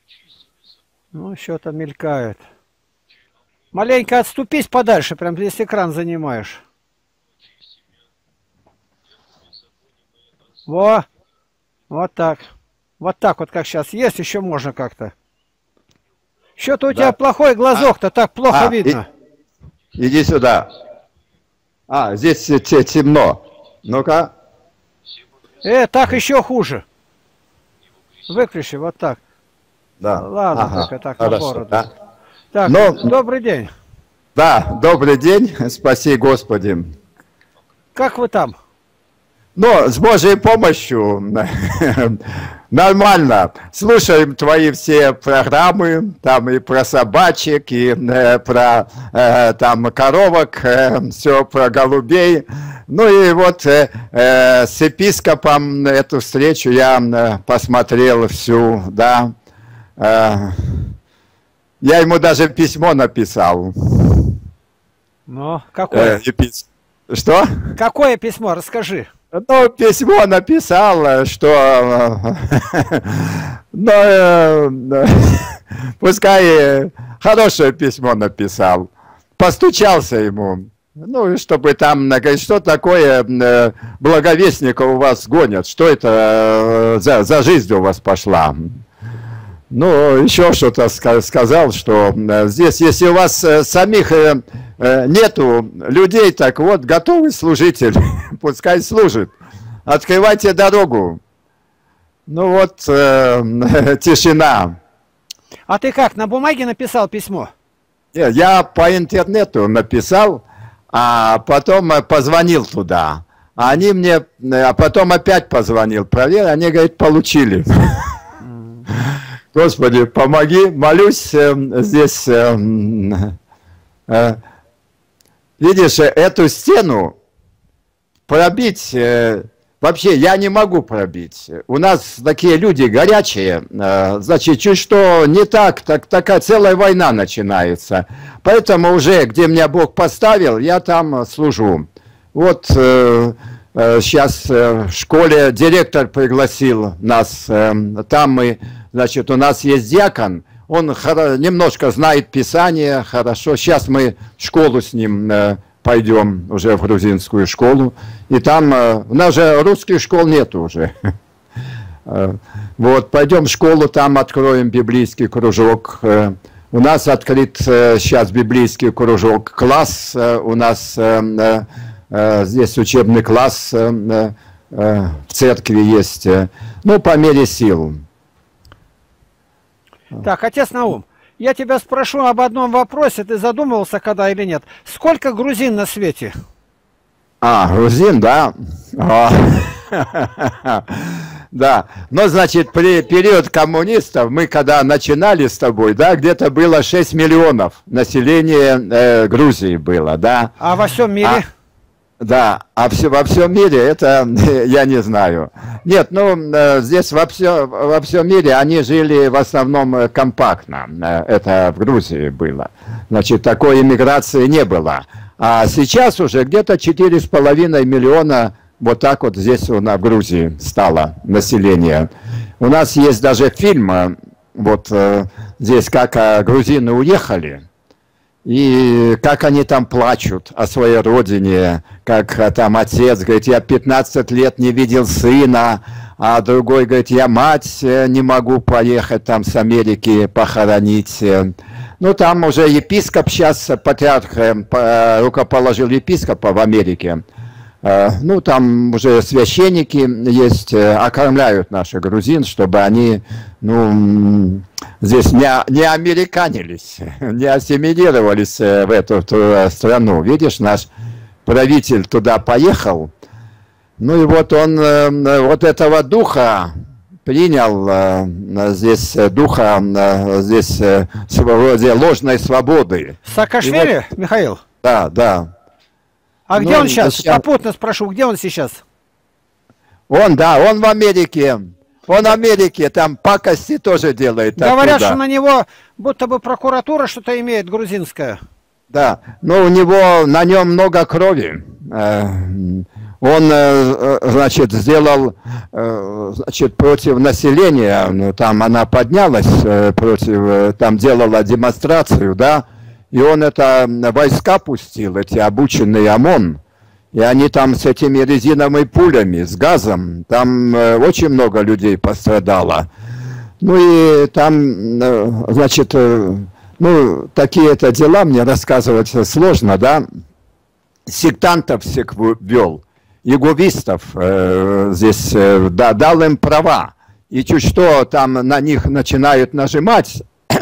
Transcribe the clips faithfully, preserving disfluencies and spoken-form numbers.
Ну, что-то мелькает. Маленько отступись подальше, прям здесь экран занимаешь. Во, вот так. Вот так вот, как сейчас есть, еще можно как-то. Что-то у Да. тебя плохой глазок-то, так плохо А, видно. и- иди сюда. А, здесь те- те- темно. Ну-ка. Э, так еще хуже. Выключи, вот так. Да. Ладно, Ага, только так на хорошо, бороду. да. Так, Ну, добрый день. Да, добрый день, спаси Господи. Как вы там? Но с Божьей помощью нормально. Слушаем твои все программы, там и про собачек, и э, про э, там коровок, э, все про голубей. Ну и вот э, э, с епископом эту встречу я э, посмотрел всю, да. Э, я ему даже письмо написал. Ну, какое? Э, епис- Что? Какое письмо? Расскажи. Ну, письмо написал, что ну, э, пускай э, хорошее письмо написал. Постучался ему. Ну, и чтобы там, говорит, что такое э, благовестника у вас гонят? Что это э, за, за жизнь у вас пошла? Ну, еще что-то ска- сказал, что э, здесь, если у вас э, самих э, э, нету людей, так вот, готовый служитель, пускай служит. Открывайте дорогу. Ну вот, э, тишина. А ты как, на бумаге написал письмо? Не, я по интернету написал, а потом э, позвонил туда. А они мне, э, а потом опять позвонил, проверил, они, говорят, получили. Господи, помоги, молюсь э, здесь. Э, э, видишь, эту стену пробить, э, вообще я не могу пробить. У нас такие люди горячие, э, значит, чуть что не так, так, такая целая война начинается. Поэтому уже, где меня Бог поставил, я там служу. Вот э, э, сейчас э, в школе директор пригласил нас, э, там мы... Значит, у нас есть диакон, он немножко знает Писание, хорошо. Сейчас мы в школу с ним э, пойдем, уже в грузинскую школу. И там, э, у нас же русских школ нет уже. Вот, пойдем в школу, там откроем библейский кружок. У нас открыт э, сейчас библейский кружок. Класс э, у нас, э, э, здесь учебный класс э, э, в церкви есть. Ну, по мере сил. Так, отец Наум, я тебя спрошу об одном вопросе, ты задумывался когда или нет? Сколько грузин на свете? А, грузин, да. А. Да, но, значит, при период коммунистов, мы когда начинали с тобой, да, где-то было шесть миллионов населения э, Грузии было, да. А во всем мире? А, да, а все, во всем мире это я не знаю. Нет, ну, э, здесь во, все, во всем мире они жили в основном э, компактно, э, это в Грузии было. Значит, такой иммиграции не было. А сейчас уже где-то четыре с половиной миллиона вот так вот здесь у нас в Грузии стало население. У нас есть даже фильм, э, вот э, здесь, как э, грузины уехали. И как они там плачут о своей родине, как а, там отец говорит, я пятнадцать лет не видел сына, а другой говорит, я мать не могу поехать там с Америки похоронить. Ну там уже епископ сейчас, патриарх рукоположил епископа в Америке. Ну там уже священники есть, окормляют наших грузин, чтобы они, ну, здесь не, не американились, не ассимилировались в эту, в страну. Видишь, наш правитель туда поехал, ну и вот он вот этого духа принял, здесь духа, здесь вроде ложной свободы. Саакашвили, вот, Михаил? Да, да. А где ну, он сейчас? сейчас? Попутно спрошу, где он сейчас? Он, да, он в Америке. Он в Америке, там пакости тоже делает. Говорят, оттуда. что на него будто бы прокуратура что-то имеет, грузинская. Да, но у него, на нем много крови. он, значит, сделал, значит, против населения, ну, там она поднялась против, там делала демонстрацию, да, и он это войска пустил, эти обученные ОМОН, и они там с этими резиновыми пулями, с газом, там очень много людей пострадало. Ну и там, значит, ну, такие это дела мне рассказывать сложно, да, сектантов всех ввел. Иеговистов э, здесь э, да, дал им права. И чуть что там на них начинают нажимать,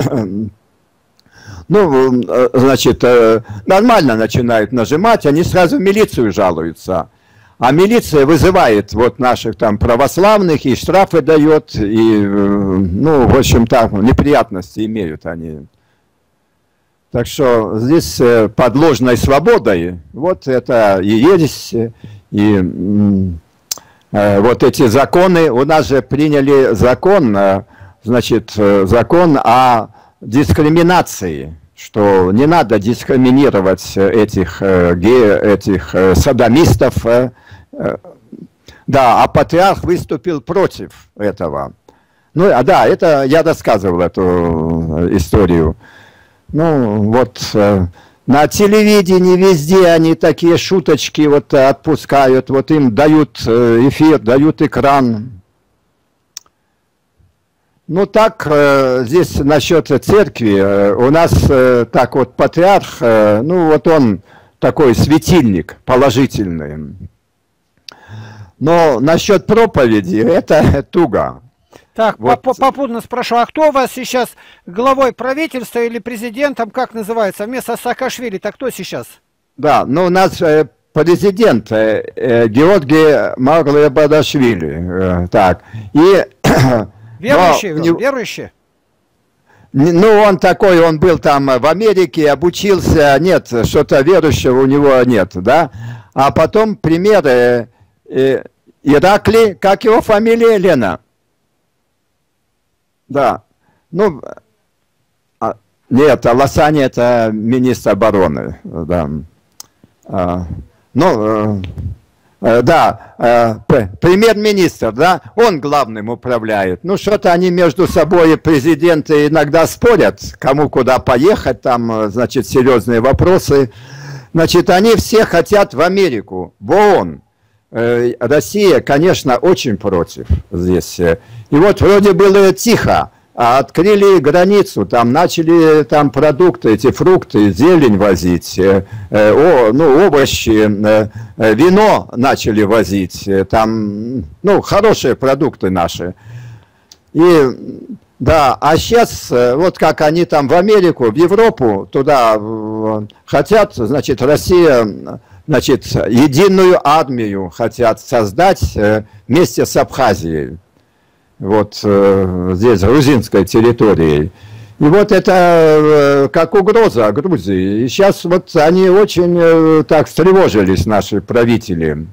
ну, э, значит, э, нормально начинают нажимать, они сразу в милицию жалуются. А милиция вызывает вот наших там православных, и штрафы дает, и, э, ну, в общем, так, неприятности имеют они. Так что здесь э, под ложной свободой, вот это и есть. И э, вот эти законы, у нас же приняли закон, э, значит, э, закон о дискриминации, что не надо дискриминировать этих, э, ге, этих э, содомистов. Э, э, да, а патриарх выступил против этого. Ну, а да, это я рассказывал эту историю. Ну, вот... Э, на телевидении везде они такие шуточки вот отпускают, вот им дают эфир, дают экран. Ну так, здесь насчет церкви, у нас так вот патриарх, ну вот он такой светильник положительный. Но насчет проповеди это туго. Так, вот. попутно спрошу, а кто у вас сейчас главой правительства или президентом, как называется, вместо Саакашвили, так кто сейчас? Да, ну у нас э, президент э, э, Георгий Маврибадашвили, э, так, и... Верующий, но, не, верующий? Ну, он такой, он был там в Америке, обучился, нет, что-то верующего у него нет, да, а потом пример э, э, Иракли, как его фамилия, Лена? Да, ну, а, нет, Аласани это министр обороны, да. А, ну, э, да, э, премьер-министр, да, он главным управляет. Ну, что-то они между собой, президенты, иногда спорят, кому куда поехать, там, значит, серьезные вопросы. Значит, они все хотят в Америку, в ООН. Россия, конечно, очень против здесь. И вот вроде было тихо, а открыли границу, там начали там продукты, эти фрукты, зелень возить, э, о, ну, овощи, э, вино начали возить, там, ну, хорошие продукты наши. И, да, а сейчас, вот как они там в Америку, в Европу, туда хотят, значит, Россия... Значит, единую армию хотят создать э, вместе с Абхазией, вот э, здесь, грузинской территорией. И вот это э, как угроза Грузии. И сейчас вот они очень э, так встревожились, наши правители.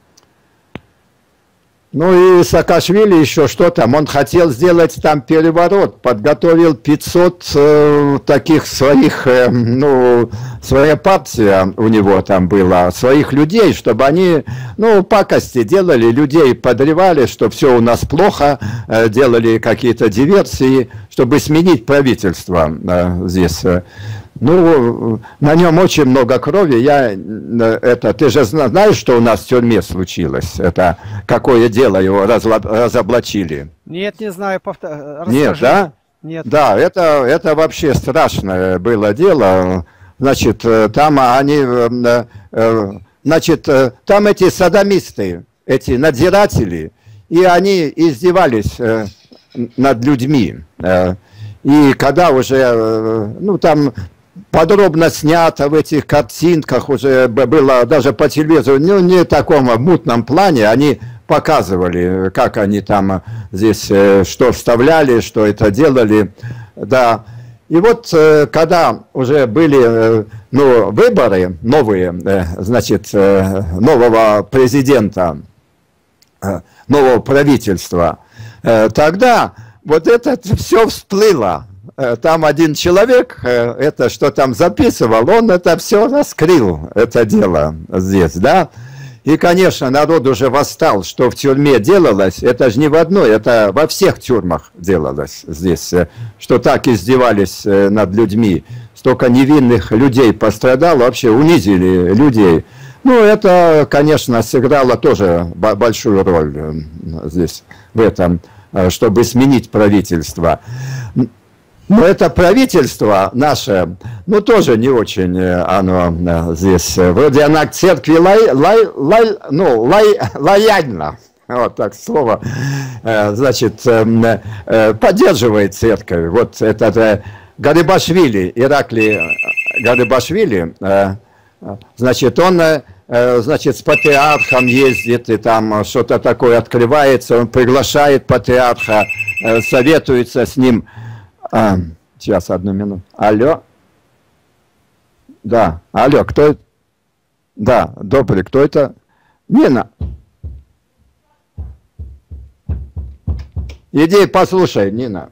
Ну и Саакашвили еще что там, он хотел сделать там переворот, подготовил пятьсот э, таких своих, э, ну, своя партия у него там была, своих людей, чтобы они, ну, пакости делали, людей подрывали, что все у нас плохо, э, делали какие-то диверсии, чтобы сменить правительство э, здесь. Ну, на нем очень много крови. Я, это, ты же знаешь, что у нас в тюрьме случилось? Это какое дело его разоблачили? Нет, не знаю. Повтор... Нет, да? Нет. Да, это, это вообще страшное было дело. Значит, там они, значит, там эти садомисты, эти надзиратели, и они издевались над людьми. И когда уже, ну, там... подробно снято в этих картинках, уже было даже по телевизору, ну, не в таком мутном плане, они показывали, как они там здесь, что вставляли, что это делали, да. И вот, когда уже были, ну, выборы новые, значит, нового президента, нового правительства, тогда вот это все всплыло. Там один человек, это что там записывал, он это все раскрыл, это дело здесь, да. И, конечно, народ уже восстал, что в тюрьме делалось. Это же не в одной, это во всех тюрьмах делалось здесь. Что так издевались над людьми. Столько невинных людей пострадало, вообще унизили людей. Ну, это, конечно, сыграло тоже большую роль здесь, в этом, чтобы сменить правительство. Но это правительство наше, ну, тоже не очень оно здесь, вроде она к церкви лай, лай, лай, ну, лай, лояльна, вот так слово, значит, поддерживает церковь. Вот этот Гарибашвили, Ираклий Гарибашвили, значит, он, значит, с патриархом ездит, и там что-то такое открывается, он приглашает патриарха, советуется с ним. А, сейчас, одну минуту. Алло? Да, алло, кто это? Да, добрый, кто это? Нина. Иди послушай, Нина.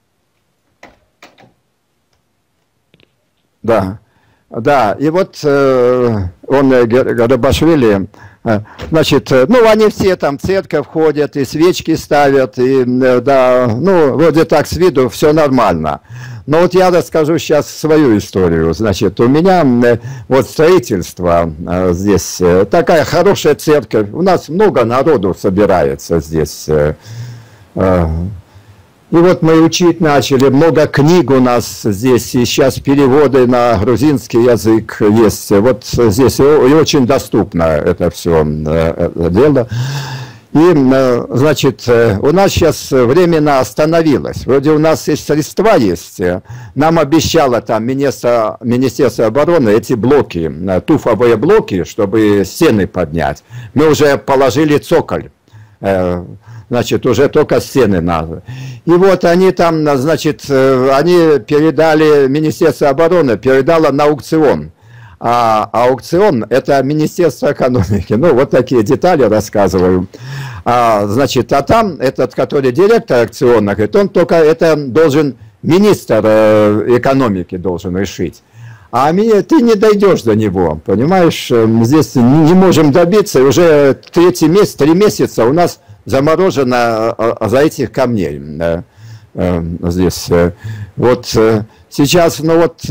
Да, да, и вот э, он, Гарибашвили, э, значит, э, ну, они все там в церковь ходят, и свечки ставят, и, э, да, ну, вроде так с виду все нормально. Но вот я расскажу сейчас свою историю. Значит, у меня э, вот строительство э, здесь, э, такая хорошая церковь, у нас много народу собирается здесь, э, э, и вот мы учить начали, много книг у нас здесь, и сейчас переводы на грузинский язык есть. Вот здесь и очень доступно это все дело. И, значит, у нас сейчас временно остановилось. Вроде у нас есть средства есть. Нам обещало там министерство, Министерство обороны эти блоки, туфовые блоки, чтобы стены поднять. Мы уже положили цоколь. Значит, уже только стены надо. И вот они там, значит, они передали, Министерство обороны передало на аукцион. А аукцион – это Министерство экономики. Ну, вот такие детали рассказываю. А, значит, а там этот, который директор аукциона, говорит, он только это должен министр экономики должен решить. А меня, ты не дойдешь до него, понимаешь? Здесь не можем добиться, и уже третий месяц, три месяца у нас заморожено за этих камней здесь. Вот сейчас, ну вот,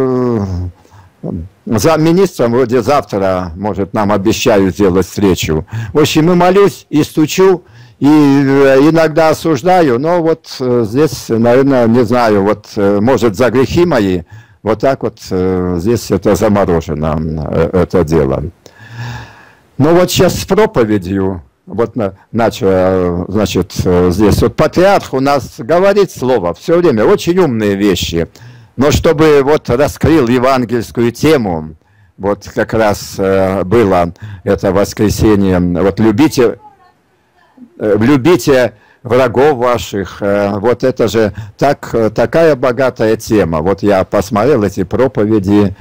замминистром вроде завтра, может, нам обещают сделать встречу. В общем, и молюсь, и стучу, и иногда осуждаю, но вот здесь, наверное, не знаю, вот, может, за грехи мои, вот так вот здесь это заморожено, это дело. Но вот сейчас с проповедью, вот на, начал, значит, здесь вот патриарх у нас говорит слово все время, очень умные вещи, но чтобы вот раскрыл евангельскую тему, вот как раз было это воскресенье, вот любите, любите врагов ваших, вот это же так, такая богатая тема. Вот я посмотрел эти проповеди,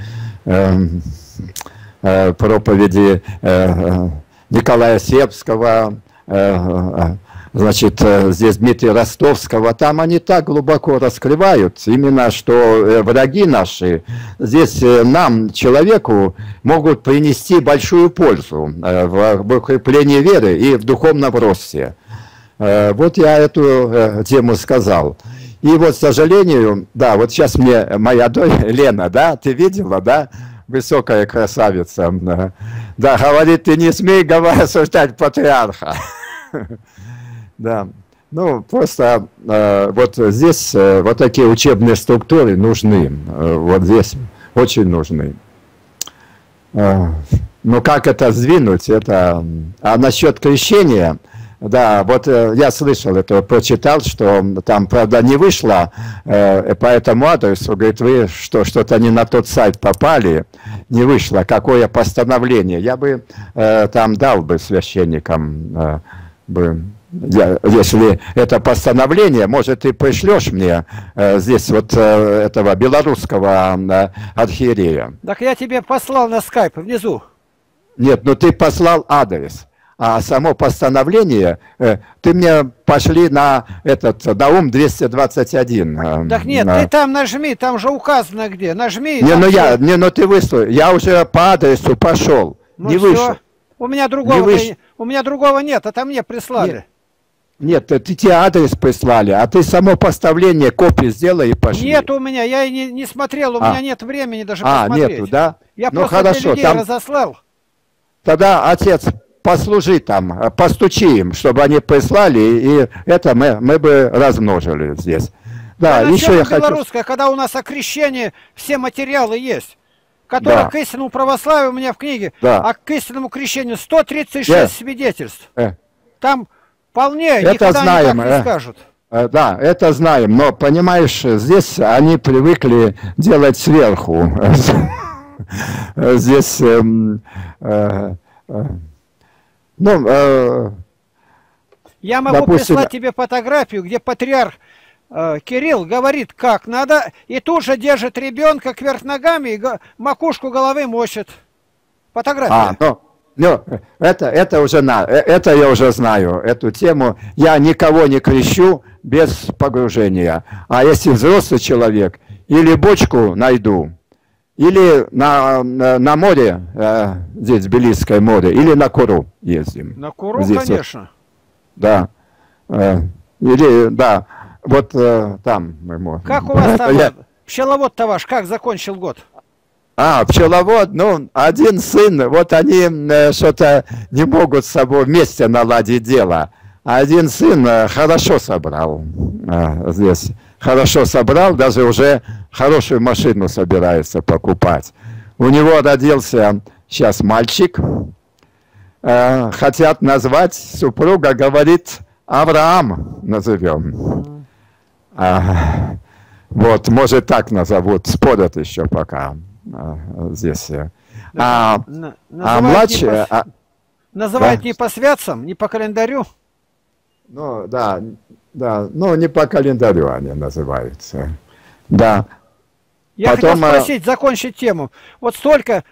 проповеди Николая Сербского, значит, здесь Дмитрия Ростовского, там они так глубоко раскрывают, именно что враги наши, здесь нам, человеку, могут принести большую пользу в укреплении веры и в духовном росте. Вот я эту тему сказал. И вот, к сожалению, да, вот сейчас мне моя дочь Лена, да, ты видела, да, высокая красавица, да, говорит, ты не смей, говорить, осуждать патриарха. Да, ну, просто вот здесь вот такие учебные структуры нужны, вот здесь очень нужны. Ну, как это сдвинуть, это... А насчет крещения... Да, вот э, я слышал это, прочитал, что там, правда, не вышло э, по этому адресу, говорит, вы что, что-то не на тот сайт попали, не вышло, какое постановление. Я бы э, там дал бы священникам, э, бы, я, если это постановление, может, ты пришлешь мне э, здесь вот э, этого белорусского э, архиерея. Так я тебе послал на скайп внизу. Нет, ну ты послал адрес. А само постановление, э, ты мне пошли на этот, на ум двести двадцать один. Э, так нет, на... ты там нажми, там же указано где, нажми. Не, ну все. я, не, ну ты выслал, я уже по адресу пошел, Ну не все. вышел. У меня другого, выш... у меня другого нет, это мне прислали. Нет. Нет, ты тебе адрес прислали, а ты само поставление копии сделай и пошли. Нет у меня, я и не, не смотрел, у а. меня нет времени даже а, посмотреть. Нету, да? Я ну, просто хорошо, для людей там... разослал. Тогда, отец, послужи там, постучи им, чтобы они прислали, и это мы, мы бы размножили здесь. Да, да еще я хочу... белорусская, когда у нас о крещении все материалы есть, которые да. к истинному православию у меня в книге, да. а к истинному крещению сто тридцать шесть э. свидетельств. Э. Там вполне это никогда знаем, никак не э. скажут. Э, да, это знаем, но, понимаешь, здесь они привыкли делать сверху. Здесь... Ну... Я могу прислать тебе фотографию, где патриарх Кирилл говорит, как надо, и тут же держит ребенка кверх ногами и макушку головы мочит. Фотография. А, ну, ну это, это уже на, это я уже знаю, эту тему. Я никого не крещу без погружения. А если взрослый человек, или бочку найду, или на, на, на море, э, здесь Белийское море, или на Куру ездим. На Куру, здесь, конечно. Вот, да. Э, или, да. Вот э, там мы можем. Как у вас там, я... пчеловод-то ваш, как закончил год? А, пчеловод, ну, один сын, вот они э, что-то не могут с собой вместе наладить дело. А один сын э, хорошо собрал э, здесь. Хорошо собрал, даже уже хорошую машину собирается покупать. У него родился сейчас мальчик. Э, хотят назвать, супруга говорит, Авраам назовем. А, вот, может, так назовут, спорят еще пока а, здесь. А, на, а младший... Не по, а, называют да? не по святцам, не по календарю? Ну, да, да, ну, не по календарю они называются. Да. Я Потом, хотел спросить, закончить тему. Вот столько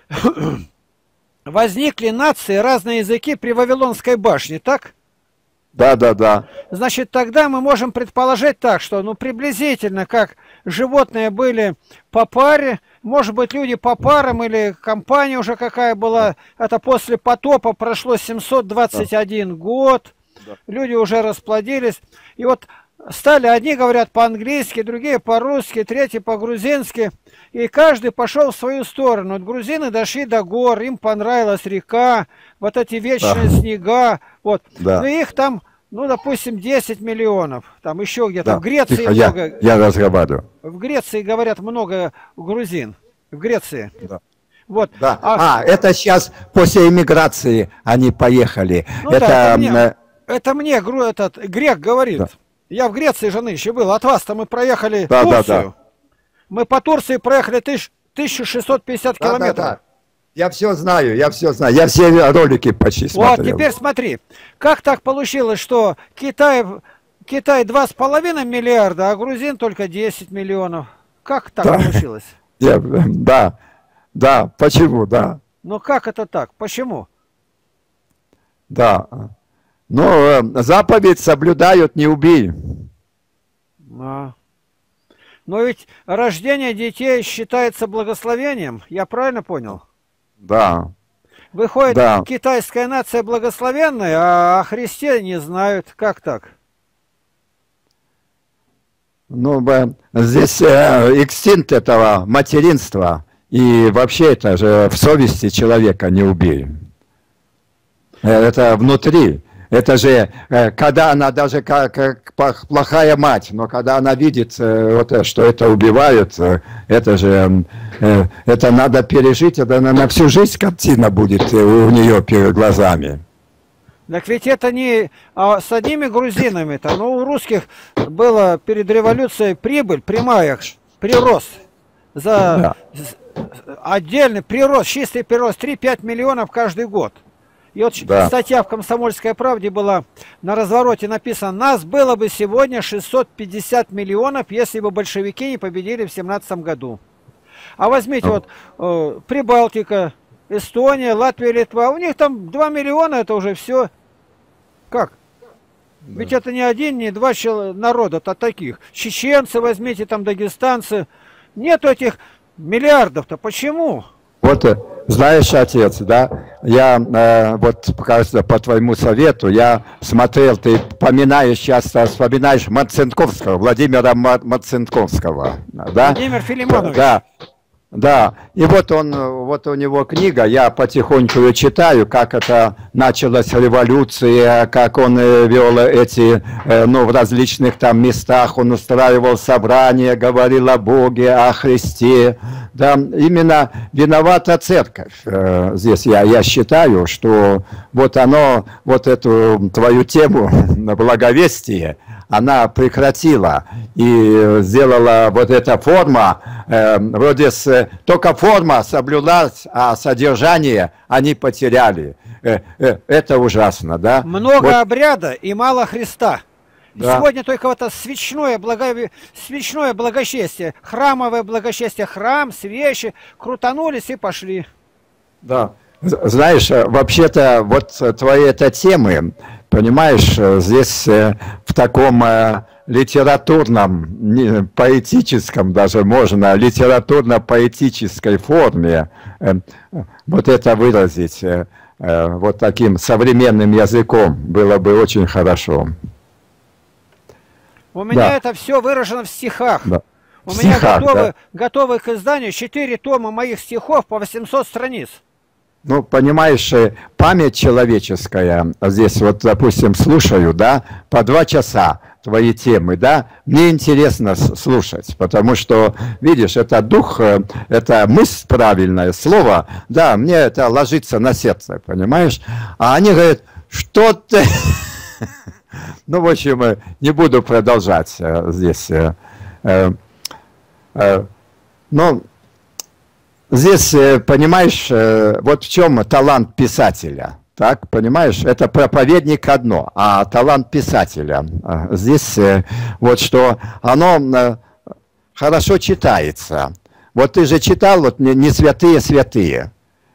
возникли нации, разные языки при Вавилонской башне, так? Да, да, да. Значит, тогда мы можем предположить так, что, ну, приблизительно, как животные были по паре, может быть, люди по парам или компания уже какая была, это после потопа прошло семьсот двадцать один да. год, да. люди уже расплодились, и вот стали, одни говорят по-английски, другие по-русски, третьи по-грузински, и каждый пошел в свою сторону. Вот грузины дошли до гор, им понравилась река, вот эти вечные да. снега, вот. Да. Ну их там, ну, допустим, десять миллионов, там еще где-то. Да. В Греции Тихо, много. Я, я разговариваю. В Греции, говорят, много грузин. В Греции. Да. Вот. Да. А, а, это сейчас после эмиграции они поехали. Ну, это, да, это, мне, это мне этот грек говорит. Да. Я в Греции же нынче был. От вас-то мы проехали да, Турцию. Да, да. Мы по Турции проехали тысячу шестьсот пятьдесят да, километров. Да, да. Я все знаю, я все знаю. Я все ролики почти вот, смотрел. Вот, теперь смотри. Как так получилось, что Китай, Китай два с половиной миллиарда, а грузин только десять миллионов? Как так да. получилось? Я, да, да. Почему, да. Ну как это так? Почему? Да. Ну, заповедь соблюдают, не убей. А. Но ведь рождение детей считается благословением, я правильно понял? Да. Выходит, да. китайская нация благословенная, а о Христе не знают. Как так? Ну, здесь э, инстинкт этого материнства, и вообще это же в совести человека не убей. Это внутри. Это же, когда она даже как, как плохая мать, но когда она видит, вот, что это убивают, это же, это надо пережить, это на всю жизнь картина будет у нее перед глазами. Так ведь это не а с одними грузинами-то, ну у русских было перед революцией прибыль, прямая, прирост, за да. отдельный прирост, чистый прирост, три-пять миллионов каждый год. И вот да. статья в «Комсомольской правде» была, на развороте написано, нас было бы сегодня шестьсот пятьдесят миллионов, если бы большевики не победили в семнадцатом году. А возьмите вот э, Прибалтика, Эстония, Латвия, Литва, у них там два миллиона, это уже все. Как? Да. Ведь это не один, не два народа-то таких. Чеченцы возьмите, там дагестанцы. Нет этих миллиардов-то. Почему? Вот Вот, э, знаешь, отец, да, я э, вот, кажется, по твоему совету, я смотрел, ты поминаешь часто, вспоминаешь Марцинковского, Владимира Ма- Марцинковского, да? Владимир Филимонович. Да, да. И вот он, вот у него книга, я потихоньку ее читаю, как это началась революция, как он э, вел эти, э, ну, в различных там местах, он устраивал собрания, говорил о Боге, о Христе. Да, именно виновата церковь. Э, здесь я, я считаю, что вот оно, вот эту твою тему на благовестие, она прекратила и сделала вот эта форма, э, вроде с, только форма соблюлась, а содержание они потеряли. Э, э, это ужасно, да? Много вот. обряда и мало Христа. Да. Сегодня только вот это свечное, благо... свечное благочестие, храмовое благочестие, храм, свечи, крутанулись и пошли. Да. Знаешь, вообще-то вот твои это темы, понимаешь, здесь в таком литературном, поэтическом даже можно, литературно-поэтической форме вот это выразить вот таким современным языком было бы очень хорошо. У меня да. это все выражено в стихах. Да. У в меня стихах, готовы, да. готовы к изданию четыре тома моих стихов по восемьсот страниц. Ну, понимаешь, память человеческая, здесь вот, допустим, слушаю, да, по два часа твои темы, да, мне интересно слушать, потому что, видишь, это дух, это мысль правильное слово, да, мне это ложится на сердце, понимаешь? А они говорят, что ты... Ну, в общем, не буду продолжать здесь. Но здесь, понимаешь, вот в чем талант писателя. Так, понимаешь, это проповедник одно, а талант писателя. Здесь вот что оно хорошо читается. Вот ты же читал, вот не святые святые.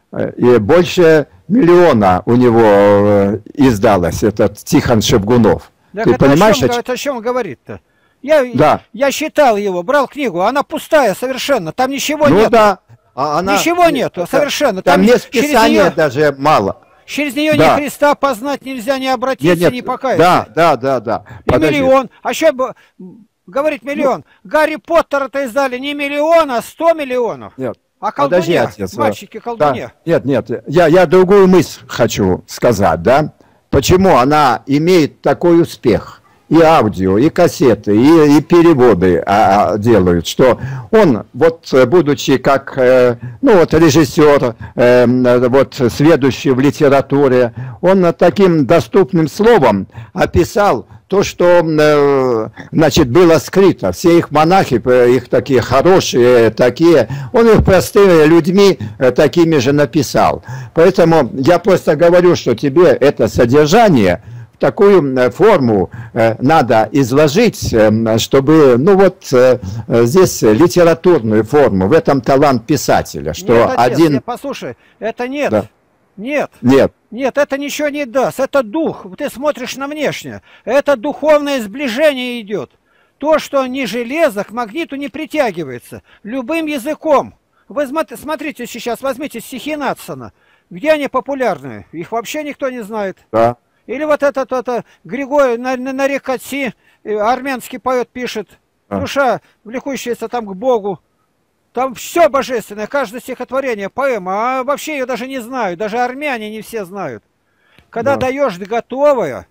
И больше миллиона у него издалось, этот Тихон Шевгунов. Так ты это понимаешь, о чем, это о чем говорит-то? Я, да. я читал его, брал книгу, она пустая совершенно, там ничего ну, нет. Да. А она, ничего нету, это, совершенно. Там, там мест Писания даже мало. Через нее да. ни Христа познать нельзя, ни обратиться, нет, нет. ни покаяться. Да, да, да, да. И Подожди. Миллион. А еще бы говорить миллион. Ну. Гарри Поттера-то издали не миллион, а сто миллионов. Нет. А колдуне, Подожди, отец. мальчики-колдуне. Да. Нет, нет, я, я другую мысль хочу сказать, да? Почему она имеет такой успех? И аудио, и кассеты, и, и переводы а, делают, что он, вот будучи как, э, ну вот режиссер, э, вот сведущий в литературе, он таким доступным словом описал то, что, э, значит, было скрыто. Все их монахи, их такие хорошие, такие, он их простыми людьми э, такими же написал. Поэтому я просто говорю, что тебе это содержание такую форму э, надо изложить, э, чтобы, ну вот, э, здесь литературную форму, в этом талант писателя, что нет, отец, один... Нет, послушай, это нет, да. нет, нет, нет, это ничего не даст, это дух, ты смотришь на внешнее, это духовное сближение идет, то, что не железо к магниту не притягивается, любым языком. Вы смотрите сейчас, возьмите стихи Надсона, где они популярны, их вообще никто не знает. Да. Или вот этот, это, Григорий на, на, на Рекати, армянский поэт пишет, а. душа, влекущаяся там к Богу. Там все божественное, каждое стихотворение, поэма, а вообще ее даже не знают, даже армяне не все знают. Когда да. даешь готовое,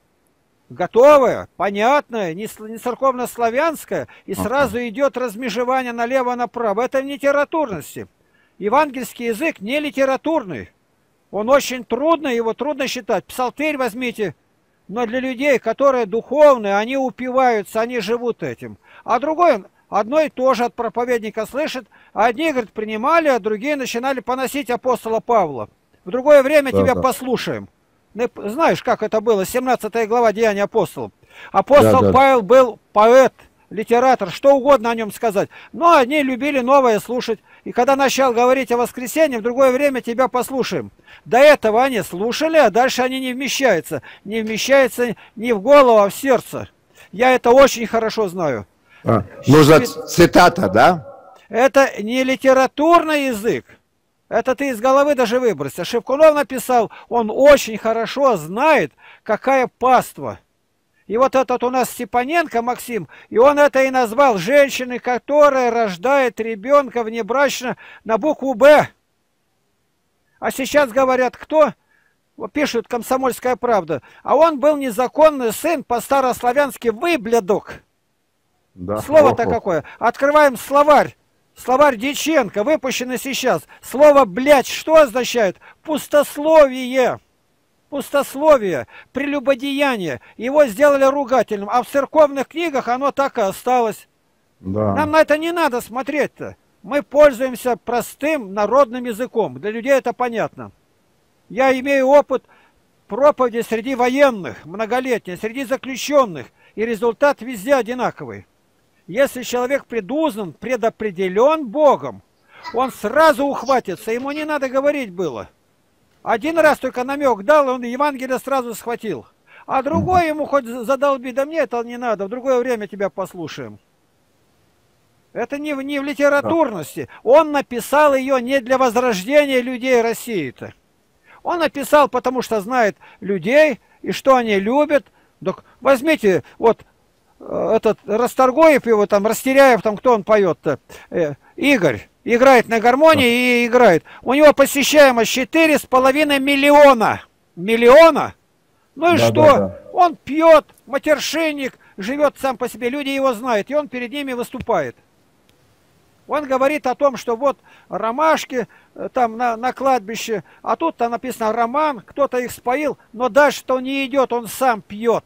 готовое, понятное, не, не церковно-славянское, и сразу ага. идет размежевание налево-направо. Это не литературности. Евангельский язык не литературный. Он очень трудный, его трудно считать. Псалтырь возьмите. Но для людей, которые духовные, они упиваются, они живут этим. А другой, одно и то же от проповедника слышит. Одни, говорят, принимали, а другие начинали поносить апостола Павла. В другое время да, тебя да. послушаем. Знаешь, как это было? семнадцатая глава Деяний апостолов. Апостол да, да. Павел был поэт, литератор, что угодно о нем сказать. Но одни любили новое слушать. И когда начал говорить о воскресенье, в другое время тебя послушаем. До этого они слушали, а дальше они не вмещаются. Не вмещаются не в голову, а в сердце. Я это очень хорошо знаю. А, нужна цитата, да? Это не литературный язык. Это ты из головы даже выбросил. Шевкунов написал, он очень хорошо знает, какая паства. И вот этот у нас Степаненко Максим, и он это и назвал женщины, которая рождает ребенка внебрачно на букву «Б». А сейчас говорят, кто? Пишут «Комсомольская правда». А он был незаконный сын, по-старославянски «выблядок». Да. Слово-то какое. Открываем словарь. Словарь Дьяченко, выпущенный сейчас. Слово «блядь» что означает? Пустословие. Пустословие, прелюбодеяние. Его сделали ругательным. А в церковных книгах оно так и осталось. Да. Нам на это не надо смотреть-то. Мы пользуемся простым народным языком. Для людей это понятно. Я имею опыт проповеди среди военных, многолетний, среди заключенных. И результат везде одинаковый. Если человек предузнан, предопределен Богом, он сразу ухватится, ему не надо говорить было. Один раз только намек дал, и он Евангелие сразу схватил. А другой ему хоть задолби, да мне это не надо, в другое время тебя послушаем. Это не, не в литературности. Он написал ее не для возрождения людей России-то. Он написал, потому что знает людей, и что они любят. Так возьмите, вот, этот Расторгуев его там, Растеряев, там кто он поет-то? Э, Игорь. Играет на гармонии и играет. У него посещаемость четыре с половиной миллиона. Миллиона? Ну и да, что? Да, да. Он пьет, матершинник, живет сам по себе. Люди его знают, и он перед ними выступает. Он говорит о том, что вот ромашки там на, на кладбище, а тут там написано роман, кто-то их споил, но дальше-то он не идет, он сам пьет.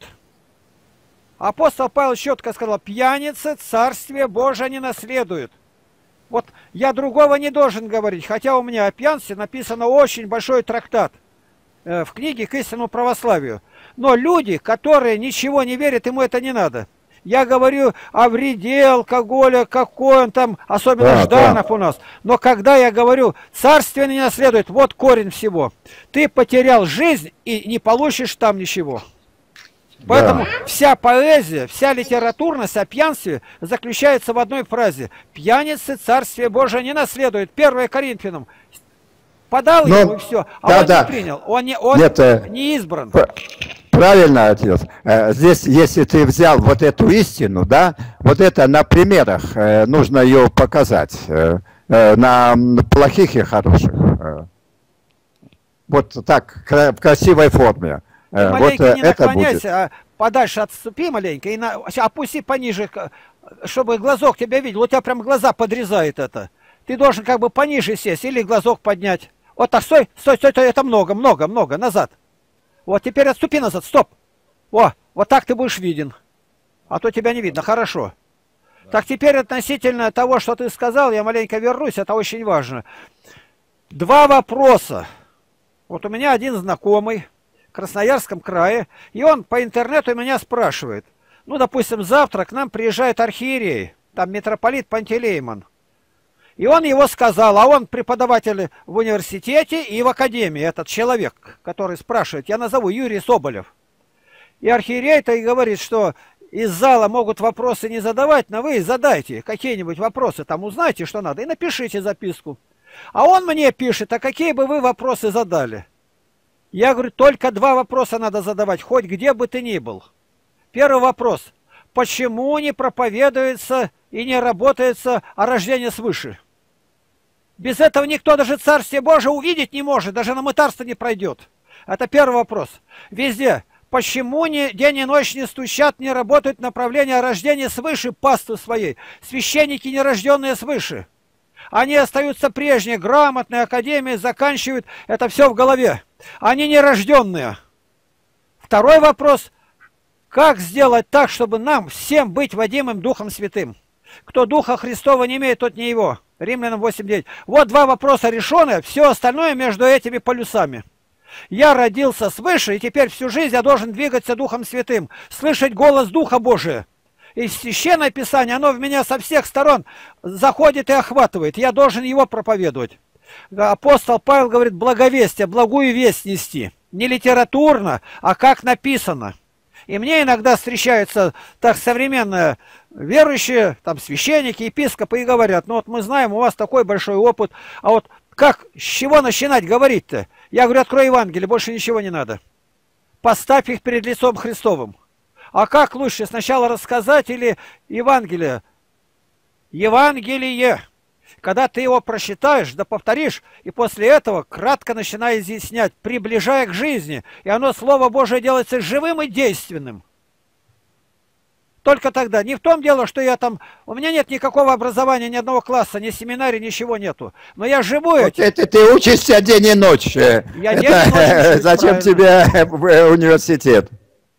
Апостол Павел четко сказал, пьяницы Царствие Божие не наследуют. Вот я другого не должен говорить, хотя у меня о пьянстве написано очень большой трактат э, в книге к истинному православию. Но люди, которые ничего не верят, ему это не надо. Я говорю о вреде алкоголя, какой он там, особенно да, Жданов да. у нас. Но когда я говорю, царствие не наследует, вот корень всего. Ты потерял жизнь и не получишь там ничего. Поэтому да. вся поэзия, вся литературность о пьянстве заключается в одной фразе. Пьяницы Царствие Божие не наследует. первое Коринфянам. Подал Но, ему и все. А да, он да. не принял. Он не, он Нет, не избран. Правильно, отец. Здесь, если ты взял вот эту истину, да, вот это на примерах нужно ее показать. На плохих и хороших. Вот так, в красивой форме. Ты маленько вот не наклоняйся, а подальше отступи маленько и на... опусти пониже, чтобы глазок тебя видел. У тебя прям глаза подрезает это. Ты должен как бы пониже сесть или глазок поднять. Вот так, стой, стой, стой, стой, это много, много, много, назад. Вот теперь отступи назад, стоп. О, вот так ты будешь виден. А то тебя не видно, хорошо. Так теперь относительно того, что ты сказал, я маленько вернусь, это очень важно. Два вопроса. Вот у меня один знакомый в Красноярском крае, и он по интернету меня спрашивает. Ну, допустим, завтра к нам приезжает архиерей, там митрополит Пантелеймон. И он его сказал, а он преподаватель в университете и в академии, этот человек, который спрашивает, я назову Юрий Соболев. И архиерей-то и говорит, что из зала могут вопросы не задавать, но вы задайте какие-нибудь вопросы, там узнайте, что надо, и напишите записку. А он мне пишет, а какие бы вы вопросы задали? Я говорю, только два вопроса надо задавать, хоть где бы ты ни был. Первый вопрос. Почему не проповедуется и не работается о рождении свыше? Без этого никто даже Царствие Божие увидеть не может, даже на мытарство не пройдет. Это первый вопрос. Везде. Почему не, день и ночь не стучат, не работают направления о рождении свыше паствы своей? Священники, нерожденные свыше. Они остаются прежние, грамотные, академии, заканчивают. Это все в голове. Они нерожденные. Второй вопрос. Как сделать так, чтобы нам всем быть водимым Духом Святым? Кто Духа Христова не имеет, тот не его. Римлянам восемь девять. Вот два вопроса решены, все остальное между этими полюсами. Я родился свыше, и теперь всю жизнь я должен двигаться Духом Святым, слышать голос Духа Божия. И Священное Писание, оно в меня со всех сторон заходит и охватывает. Я должен его проповедовать. Апостол Павел говорит, благовестие, благую весть нести. Не литературно, а как написано. И мне иногда встречаются так современные верующие, там священники, епископы, и говорят, ну вот мы знаем, у вас такой большой опыт, а вот как, с чего начинать говорить-то? Я говорю, открой Евангелие, больше ничего не надо. Поставь их перед лицом Христовым. А как лучше, сначала рассказать или Евангелие? Евангелие. Когда ты его прочитаешь, да повторишь, и после этого кратко начинай изъяснять, приближая к жизни, и оно, Слово Божие, делается живым и действенным. Только тогда. Не в том дело, что я там... У меня нет никакого образования, ни одного класса, ни семинария, ничего нету. Но я живу вот этим. Это ты учишься день и ночь. Я это... день и ночь учусь, Зачем правильно. тебе в университет?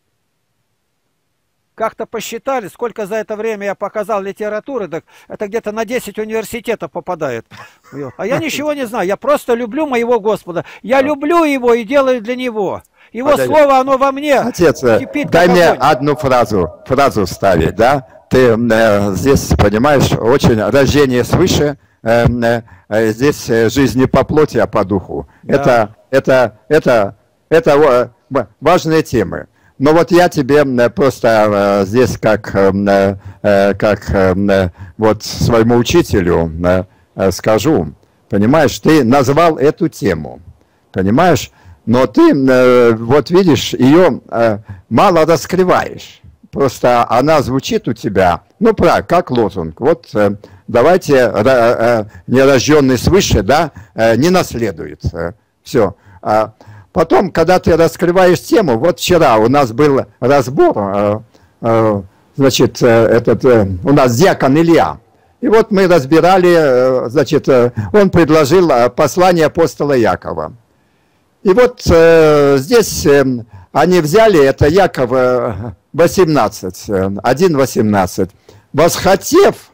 Как-то посчитали, сколько за это время я показал литературы, так это где-то на десять университетов попадает. А я ничего не знаю, я просто люблю моего Господа. Я люблю его и делаю для него. Его Подожди. слово, оно во мне. Отец, кипит, дай мне огонь. одну фразу, фразу вставить, да? Ты э, здесь, понимаешь, очень рождение свыше, э, э, здесь жизнь не по плоти, а по духу. Да. Это, это, это, это э, важные темы. Но вот я тебе просто э, здесь как, э, э, как э, вот своему учителю э, скажу, понимаешь, ты назвал эту тему, понимаешь, но ты э, вот видишь, ее э, мало раскрываешь, просто она звучит у тебя, ну правильно, как лозунг, вот э, давайте э, э, нерожденный свыше, да, э, не наследует, э, все. Потом, когда ты раскрываешь тему, вот вчера у нас был разбор, э, э, значит, э, этот, э, у нас диакон Илья, и вот мы разбирали, э, значит, э, он предложил послание апостола Якова. И вот э, здесь э, они взяли, это Якова восемнадцать, один восемнадцать. «Восхотев,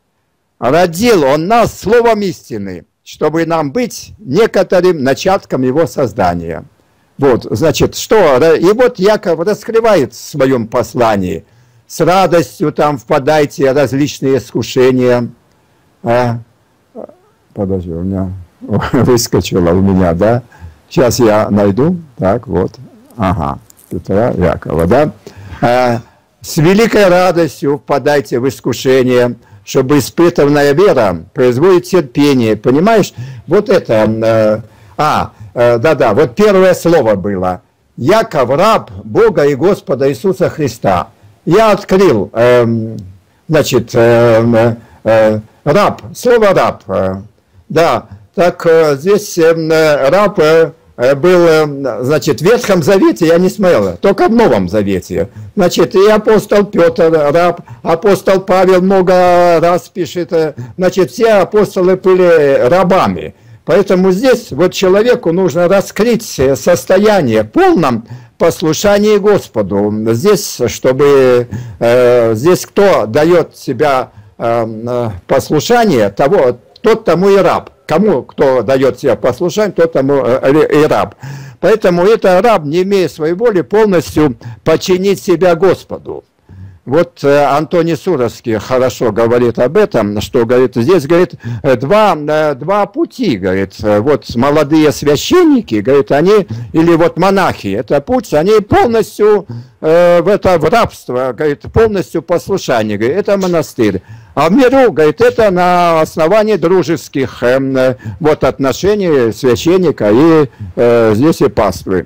родил он нас словом истины, чтобы нам быть некоторым начатком его создания». Вот, значит, что? И вот Яков раскрывает в своем послании: с радостью там впадайте в различные искушения. А, подожди, у меня выскочило у меня, да? Сейчас я найду. Так, вот. Ага, Петра Якова, да? А, с великой радостью впадайте в искушение, чтобы испытанная вера производит терпение. Понимаешь? Вот это... Э, а, э, да-да, вот первое слово было. Яков, раб Бога и Господа Иисуса Христа. Я открыл, э, значит, э, э, раб, слово раб. Э, да, так э, здесь э, раб... Э, был, значит, в Ветхом Завете, я не смотрел, только в Новом Завете. Значит, и апостол Петр, раб, апостол Павел много раз пишет, значит, все апостолы были рабами. Поэтому здесь вот человеку нужно раскрыть состояние в полном послушании Господу. Здесь, чтобы, э, здесь кто дает себя э, послушание, того, тот тому и раб. Кому кто дает себе послушание, тот тому и раб. Поэтому это раб, не имея своей воли, полностью подчинить себя Господу. Вот Антоний Суровский хорошо говорит об этом, что, говорит, здесь, говорит, два, два пути, говорит, вот молодые священники, говорит, они, или вот монахи, это путь, они полностью э, в это в рабство, говорит, полностью послушание, говорит, это монастырь. А в миру, говорит, это на основании дружеских э, вот, отношений священника и э, здесь и паствы.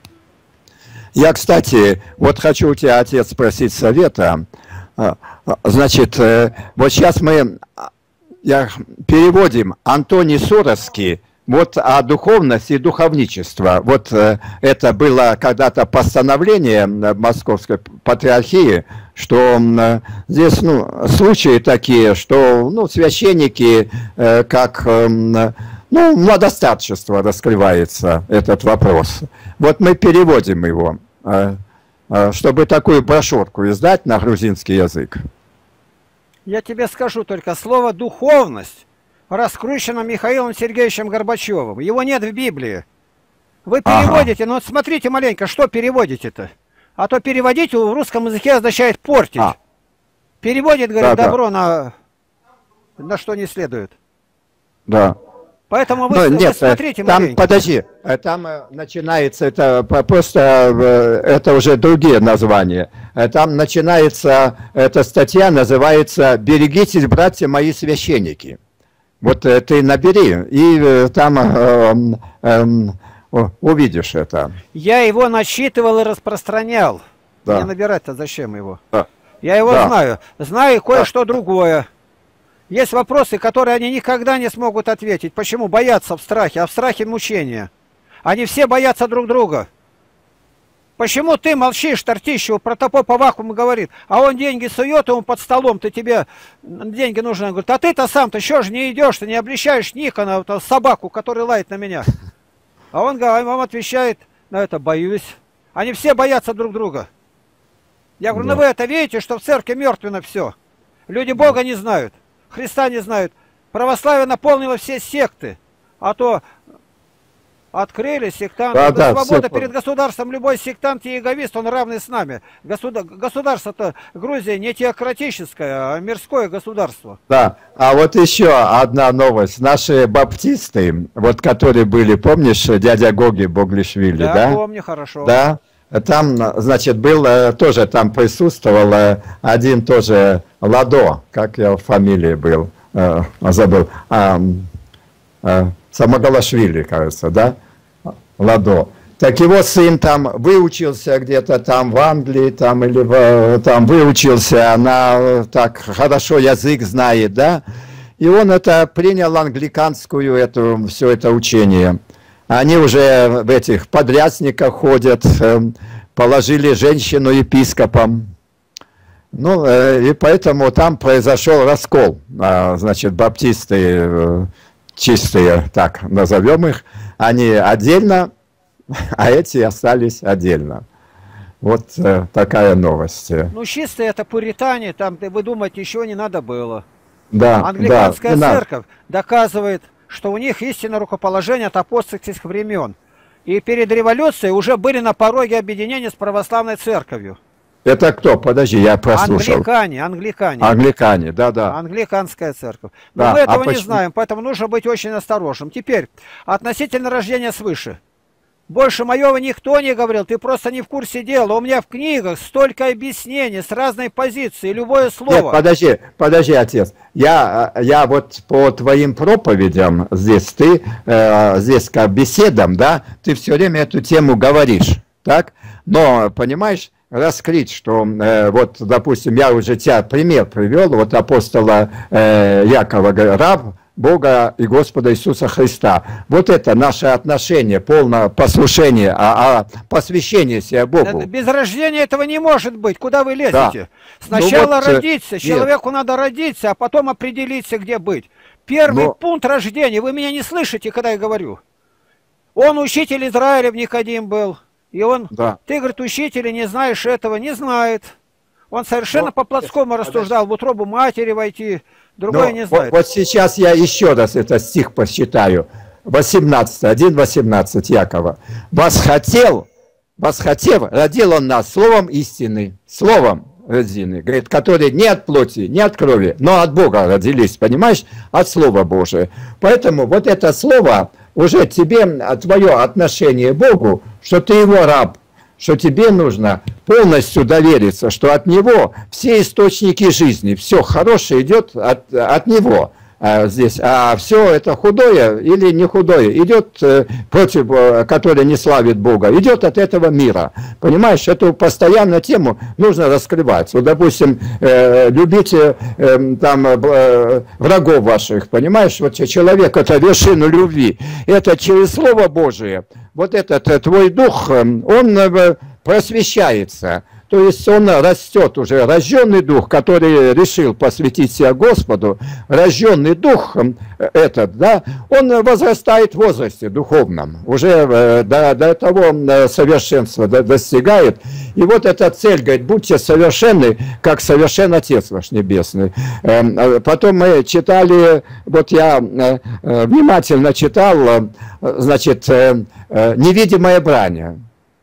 Я, кстати, вот хочу у тебя, отец, спросить совета. Значит, э, вот сейчас мы я, переводим Антоний Суровский вот о духовности и духовничестве. Вот э, это было когда-то постановление Московской Патриархии, что э, здесь ну, случаи такие, что ну, священники, э, как э, ну, младостатчество раскрывается, этот вопрос. Вот мы переводим его, э, э, чтобы такую брошюрку издать на грузинский язык. Я тебе скажу только слово «духовность» раскручено Михаилом Сергеевичем Горбачевым. Его нет в Библии. Вы переводите, ага. но вот смотрите маленько, что переводите-то. А то переводить в русском языке означает портить. А. Переводит, говорит, да, добро да. на на что не следует. Да. Поэтому вы, ну, вы нет, смотрите там, маленько. подожди, там начинается, это просто, это уже другие названия. Там начинается, эта статья называется «Берегитесь, братья мои священники». Вот э, ты набери, и э, там э, э, э, увидишь это. Я его начитывал и распространял. Да. Мне набирать-то зачем его? Да. Я его Да. знаю. Знаю кое-что Да. другое. Есть вопросы, которые они никогда не смогут ответить. Почему? Боятся в страхе, а в страхе мучения. Они все боятся друг друга. Почему ты молчишь, Тартищев, протопоп Авакум говорит, а он деньги сует ему под столом, ты тебе деньги нужны. Он говорит, а ты-то сам-то что ж не идешь, ты не обличаешь Никона, вот, собаку, который лает на меня. А он вам отвечает на это, боюсь. Они все боятся друг друга. Я говорю, Да. ну вы это видите, что в церкви мертвенно все. Люди Бога не знают, Христа не знают. Православие наполнило все секты. А то открыли сектанты. Да, Да, да, свобода все перед государством. Любой сектант и эгоист, он равный с нами. Государ... Государство-то Грузия не теократическое, а мирское государство. Да, а вот еще одна новость. Наши баптисты, вот которые были, помнишь, дядя Гоги Боглишвили, Да, да? помню хорошо. Да. Там, значит, был, э, тоже там присутствовал э, один тоже Ладо, как его фамилия был, э, забыл, а, э, Самогалашвили, кажется, да? Ладо. Так его сын там выучился где-то там в Англии, там или в, там выучился, она так хорошо язык знает, да? И он это принял англиканскую эту, все это учение. Они уже в этих подрядниках ходят, положили женщину епископом. Ну, и поэтому там произошел раскол. Значит, баптисты чистые, так назовем их, они отдельно, а эти остались отдельно. Вот такая новость. Ну, чистые это пуритане, там, вы думаете, ничего не надо было. Да, Англиканская да, церковь доказывает, что у них истинное рукоположение от апостольских времен. И перед революцией уже были на пороге объединения с православной церковью. Это кто? Подожди, я прослушал. Англикане, англикане. Англикане, да-да. Англиканская церковь. Но Да, мы этого а не почему? знаем, поэтому нужно быть очень осторожным. Теперь, относительно рождения свыше. Больше моего никто не говорил, ты просто не в курсе дела. У меня в книгах столько объяснений с разной позиции, любое слово. Нет, подожди, подожди, отец. Я, я вот по твоим проповедям здесь, ты э, здесь как беседам, да, ты все время эту тему говоришь, так? Но, понимаешь, раскрыть, что э, вот, допустим, я уже тебя пример привел, вот апостола э, Якова, раб Бога и Господа Иисуса Христа. Вот это наше отношение, полное послушание, а, а посвящение себя Богу. Без рождения этого не может быть. Куда вы лезете? Да. Сначала Ну вот, родиться, нет. человеку надо родиться, а потом определиться, где быть. Первый Но... пункт рождения, вы меня не слышите, когда я говорю. Он учитель Израиля, в Никодим был. И он, Да. ты, говорит, учитель, и не знаешь этого, не знает. Он совершенно Но... по-плотскому рассуждал, в утробу матери войти, другое Но не знает. Вот, вот сейчас я еще раз этот стих посчитаю. восемнадцать, один восемнадцать Якова. «Восхотел, восхотев, родил он нас словом истины». Словом родины, говорит, которые не от плоти, не от крови, но от Бога родились, понимаешь? От Слова Божия. Поэтому вот это слово уже тебе, твое отношение к Богу, что ты его раб, что тебе нужно полностью довериться, что от него все источники жизни, все хорошее идет от, от него а, здесь, а все это худое или не худое идет э, против, э, которое не славит Бога, идет от этого мира. Понимаешь, эту постоянно тему нужно раскрывать. Вот, допустим, э, любите э, там э, врагов ваших, понимаешь, вот человек это вершина любви, это через Слово Божие. Вот этот э, твой дух, э, он э, просвещается, то есть он растет уже, рожденный дух, который решил посвятить себя Господу, рожденный дух э, этот, да, он возрастает в возрасте духовном, уже э, до, до того э, совершенства до, достигает. И вот эта цель, говорит, будьте совершенны, как совершен Отец ваш Небесный. Э, потом мы читали, вот я э, э, внимательно читал, э, значит, э, э, «Невидимая брань».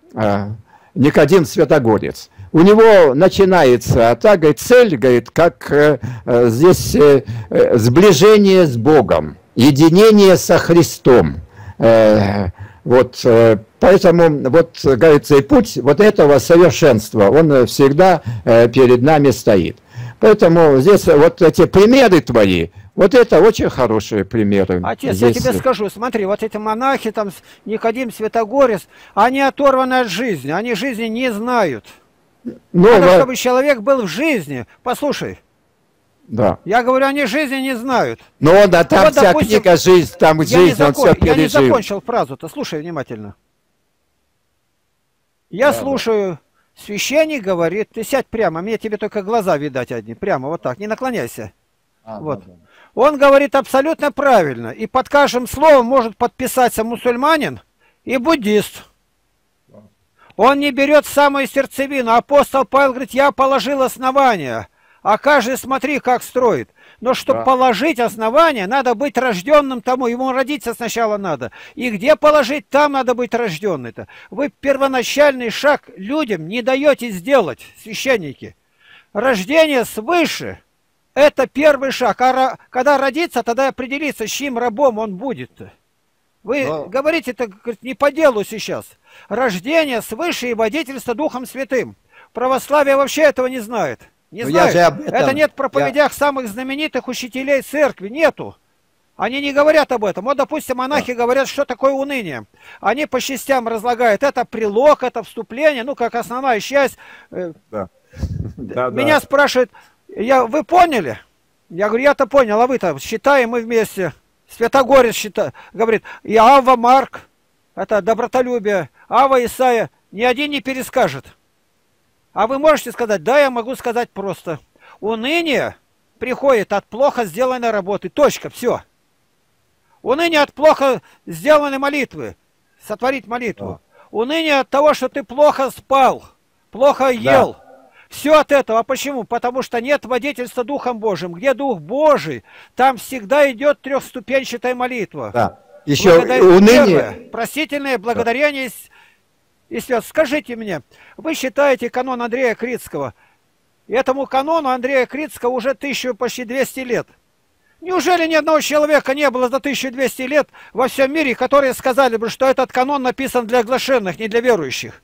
Никодим Святогорец. У него начинается, а так, говорит, цель, говорит, как э, э, здесь э, э, сближение с Богом, единение со Христом. Э, вот, э, поэтому, вот, говорится, и путь вот этого совершенства, он всегда э, перед нами стоит. Поэтому здесь вот эти примеры твои, вот это очень хорошие примеры. Отец, здесь... я тебе скажу, смотри, вот эти монахи, там, Никодим, Святогорец, они оторваны от жизни, они жизни не знают. Ну, Надо, во... чтобы человек был в жизни. Послушай. Да. Я говорю, они жизни не знают. Но да, там вот, вся допустим, книга «Жизнь», там жизнь, он закон... все пережил. Я не закончил фразу-то, слушай внимательно. Я да, слушаю, да. Священник говорит, ты сядь прямо, мне тебе только глаза видать одни, прямо вот так, не наклоняйся. А, вот. Да, да. Он говорит абсолютно правильно, и под каждым словом может подписаться мусульманин и буддист. Да. Он не берет самую сердцевину. Апостол Павел говорит, я положил основания. А каждый смотри, как строит. Но чтобы да. положить основание, надо быть рожденным тому. Ему родиться сначала надо. И где положить, там надо быть рожденным-то. Вы первоначальный шаг людям не даете сделать, священники. Рождение свыше – это первый шаг. А когда родится, тогда определится, с чьим рабом он будет. Вы да. говорите это не по делу сейчас. Рождение свыше и водительство Духом Святым. Православие вообще этого не знает. Не знаю, этом... это нет в проповедях я... самых знаменитых учителей церкви, нету. Они не говорят об этом. Вот, допустим, монахи да. говорят, что такое уныние. Они по частям разлагают. Это прилог, это вступление, ну, как основная часть. Да. Меня спрашивают, я, вы поняли? Я говорю, я-то понял, а вы-то считаем мы вместе. Святогорец считает, говорит, и Авва Марк, это добротолюбие, Авва Исаия, ни один не перескажет. А вы можете сказать, да, я могу сказать просто. Уныние приходит от плохо сделанной работы. Точка, все. Уныние от плохо сделанной молитвы. Сотворить молитву. Да. Уныние от того, что ты плохо спал, плохо ел. Да. Все от этого. А почему? Потому что нет водительства Духом Божьим. Где Дух Божий, там всегда идет трехступенчатая молитва. Да. Еще Благодар... уныние. Первое, простительное благодарение. Да. И скажите мне, вы считаете канон Андрея Критского? Этому канону Андрея Критского уже тысячу почти двести лет. Неужели ни одного человека не было за тысячу двести лет во всем мире, которые сказали бы, что этот канон написан для оглашенных, не для верующих?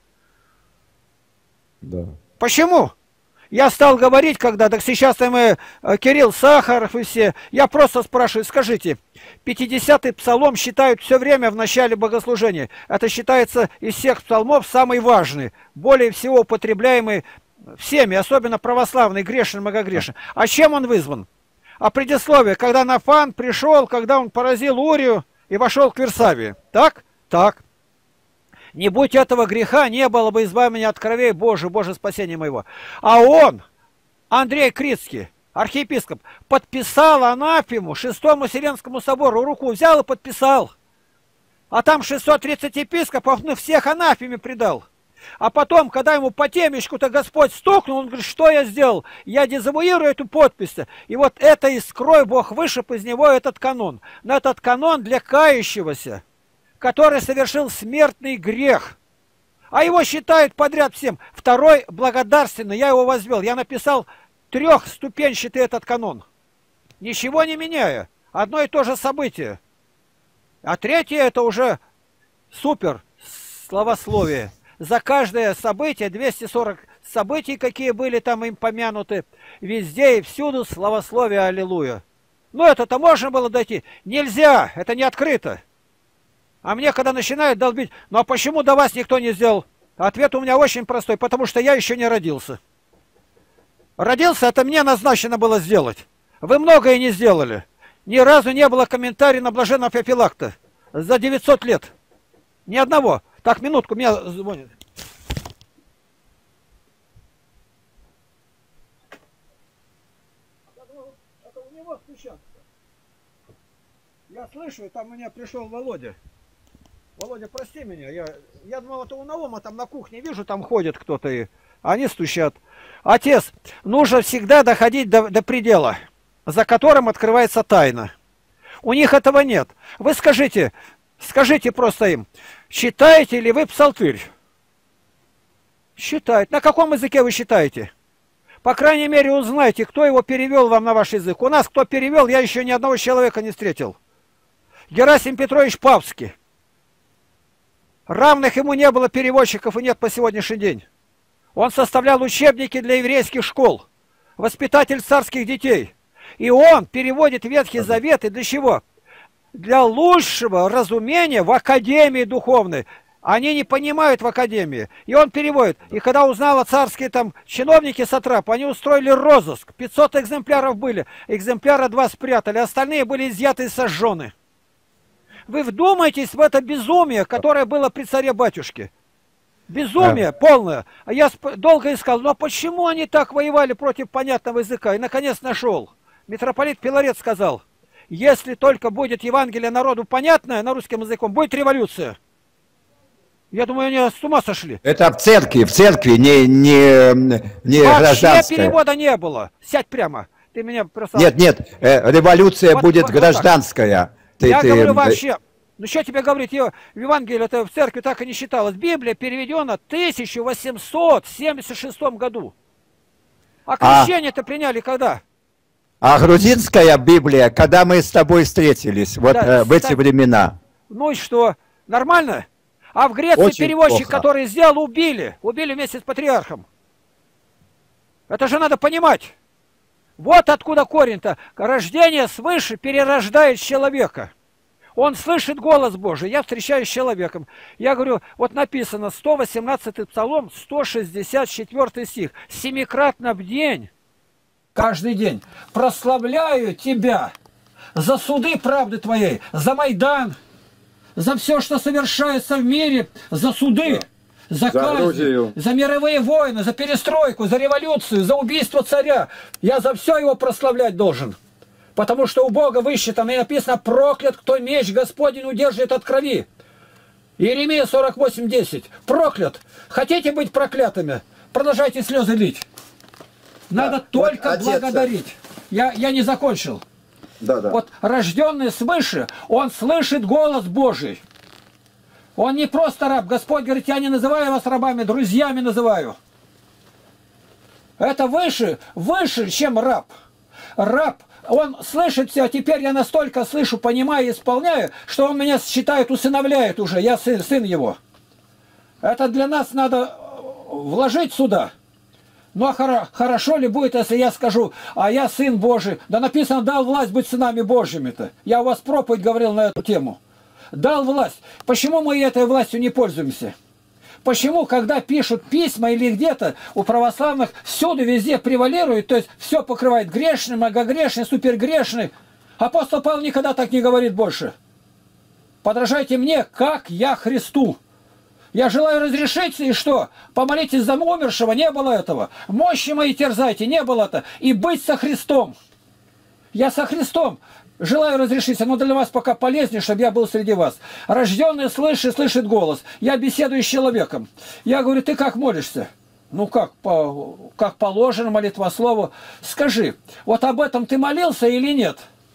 Да. Почему? Я стал говорить, когда, так сейчас мы, Кирилл Сахаров и все, я просто спрашиваю, скажите, пятидесятый псалом считают все время в начале богослужения. Это считается из всех псалмов самый важный, более всего употребляемый всеми, особенно православный, грешный, многогрешный. А чем он вызван? А предисловие, когда Нафан пришел, когда он поразил Урию и вошел к Версавии. Так? Так. Не будь этого греха, не было бы избавления от кровей Божьих, Божье спасение моего. А он, Андрей Критский, архиепископ, подписал анафему шестому Вселенскому собору, руку взял и подписал. А там шестьсот тридцать епископов, ну всех анафеме предал. А потом, когда ему по темечку-то Господь стукнул, он говорит, что я сделал? Я дезавуирую эту подпись. И вот это искрой Бог вышиб из него этот канон. Но этот канон для кающегося, который совершил смертный грех. А его считают подряд всем. Второй благодарственный, я его возвел. Я написал трехступенчатый этот канон. Ничего не меняя. Одно и то же событие. А третье это уже супер словословие. За каждое событие, двести сорок событий, какие были там им помянуты, везде и всюду славословие аллилуйя. Ну это-то можно было дойти. Нельзя, это не открыто. А мне, когда начинают долбить, ну а почему до вас никто не сделал? Ответ у меня очень простой, потому что я еще не родился. Родился, это мне назначено было сделать. Вы многое не сделали. Ни разу не было комментариев на блаженного Феофилакта. За девятьсот лет. Ни одного. Так, минутку, меня звонит. Это у него стучат. Я слышу, там у меня пришел Володя. Володя, прости меня, я, я думал, это у Наума там на кухне, вижу, там ходит кто-то, и они стучат. Отец, нужно всегда доходить до, до предела, за которым открывается тайна. У них этого нет. Вы скажите, скажите просто им, читаете ли вы псалтырь? Считают. На каком языке вы считаете? По крайней мере, узнайте, кто его перевел вам на ваш язык. У нас кто перевел, я еще ни одного человека не встретил. Герасим Петрович Павский. Равных ему не было переводчиков и нет по сегодняшний день. Он составлял учебники для еврейских школ. воспитатель царских детей. И он переводит Ветхий Завет, и для чего? Для лучшего разумения в академии духовной. Они не понимают в академии. И он переводит. И когда узнала царские там чиновники сатрапы, они устроили розыск. пятьсот экземпляров были. Экземпляра два спрятали. Остальные были изъяты и сожжены. Вы вдумайтесь в это безумие, которое было при царе-батюшке. Безумие полное. А я долго искал, но почему они так воевали против понятного языка? И наконец нашел. Митрополит Филарет сказал, если только будет Евангелие народу понятное на русском языком, будет революция. Я думаю, они с ума сошли. Это в церкви, в церкви, не, не, не гражданская. Вообще перевода не было. Сядь прямо. Ты меня просто... Нет, нет, э, революция вот, будет вот, гражданская. Ты, я ты... говорю вообще... Ну что тебе говорить, в Евангелии это в церкви так и не считалось. Библия переведена в тысяча восемьсот семьдесят шестом году. А крещение-то а... приняли когда? А грузинская Библия, когда мы с тобой встретились, вот да, э, в эти времена. Ну и что? Нормально? А в Греции очень переводчик, плохо. Который сделал, убили. Убили вместе с патриархом. Это же надо понимать. Вот откуда корень-то. Рождение свыше перерождает человека. Он слышит голос Божий. Я встречаюсь с человеком. Я говорю, вот написано сто восемнадцатый Псалом, сто шестьдесят четвёртый стих. Семикратно в день, каждый день, прославляю тебя за суды правды твоей, за Майдан, за все, что совершается в мире, за суды, за, за казни, за мировые войны, за перестройку, за революцию, за убийство царя. Я за все его прославлять должен. Потому что у Бога высчитано и написано, проклят, кто меч Господень удержит от крови. Иеремия сорок восемь десять. Проклят. Хотите быть проклятыми? Продолжайте слезы лить. Надо да, только вот благодарить. Я, я не закончил. Да, да. Вот рожденный свыше, он слышит голос Божий. Он не просто раб. Господь говорит, я не называю вас рабами, друзьями называю. Это выше, выше, чем раб. Раб, он слышит все, а теперь я настолько слышу, понимаю и исполняю, что он меня считает, усыновляет уже. Я сын, сын его. Это для нас надо вложить сюда. Ну а хоро, хорошо ли будет, если я скажу, а я сын Божий? Да написано, дал власть быть сынами Божьими-то. Я у вас проповедь говорил на эту тему. Дал власть. Почему мы этой властью не пользуемся? Почему, когда пишут письма или где-то у православных, всюду везде превалирует, то есть все покрывает грешный, многогрешный, супергрешный. Апостол Павел никогда так не говорит больше. Подражайте мне, как я Христу. Я желаю разрешиться, и что? Помолитесь за умершего, не было этого. Мощи мои терзайте, не было это. И быть со Христом. Я со Христом. Желаю разрешиться, но для вас пока полезнее, чтобы я был среди вас. Рожденный слышит, слышит голос. Я беседую с человеком. Я говорю, ты как молишься? Ну как, по, как положено, молитвослову. Скажи, вот об этом ты молился или нет?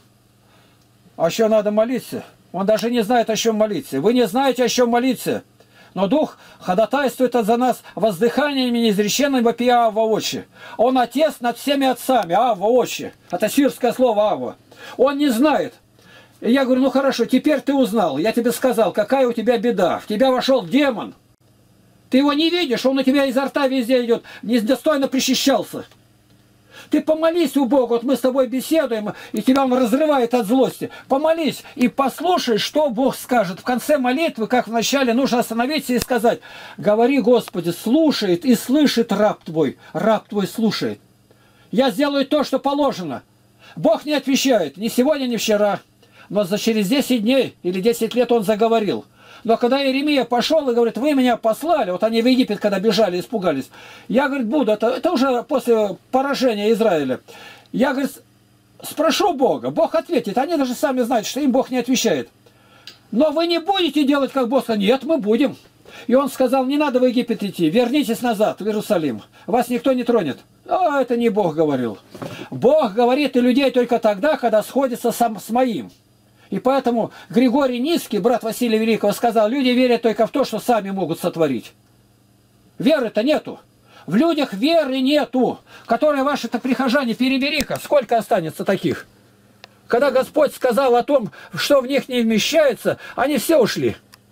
А что надо молиться? Он даже не знает, о чем молиться. Вы не знаете, о чем молиться. Но Дух ходатайствует за нас воздыханиями неизреченными вопия Авва Отче. Он Отец над всеми отцами, Авва Отче. Это сирское слово Авва. Он не знает. И я говорю, ну хорошо, теперь ты узнал. Я тебе сказал, какая у тебя беда. В тебя вошел демон. Ты его не видишь, он у тебя изо рта везде идет. Недостойно причащался. Ты помолись у Бога, вот мы с тобой беседуем, и тебя он разрывает от злости. Помолись и послушай, что Бог скажет. В конце молитвы, как в начале, нужно остановиться и сказать, говори, Господи, слушает и слышит раб твой. Раб твой слушает. Я сделаю то, что положено. Бог не отвечает ни сегодня, ни вчера. Но за через десять дней или десять лет он заговорил. Но когда Иеремия пошел и говорит, вы меня послали, вот они в Египет, когда бежали, испугались. Я, говорит, буду, это, это уже после поражения Израиля. Я, говорит, спрошу Бога, Бог ответит. Они даже сами знают, что им Бог не отвечает. Но вы не будете делать, как Бог сказал. Нет, мы будем. И он сказал, не надо в Египет идти, вернитесь назад, в Иерусалим. Вас никто не тронет. А это не Бог говорил. Бог говорит и людей только тогда, когда сходится сам с моим. И поэтому Григорий Низкий, брат Василия Великого, сказал, люди верят только в то, что сами могут сотворить. Веры-то нету. В людях веры нету, которые ваши-то прихожане, перебери-ка, сколько останется таких. Когда Господь сказал о том, что в них не вмещается, они все ушли.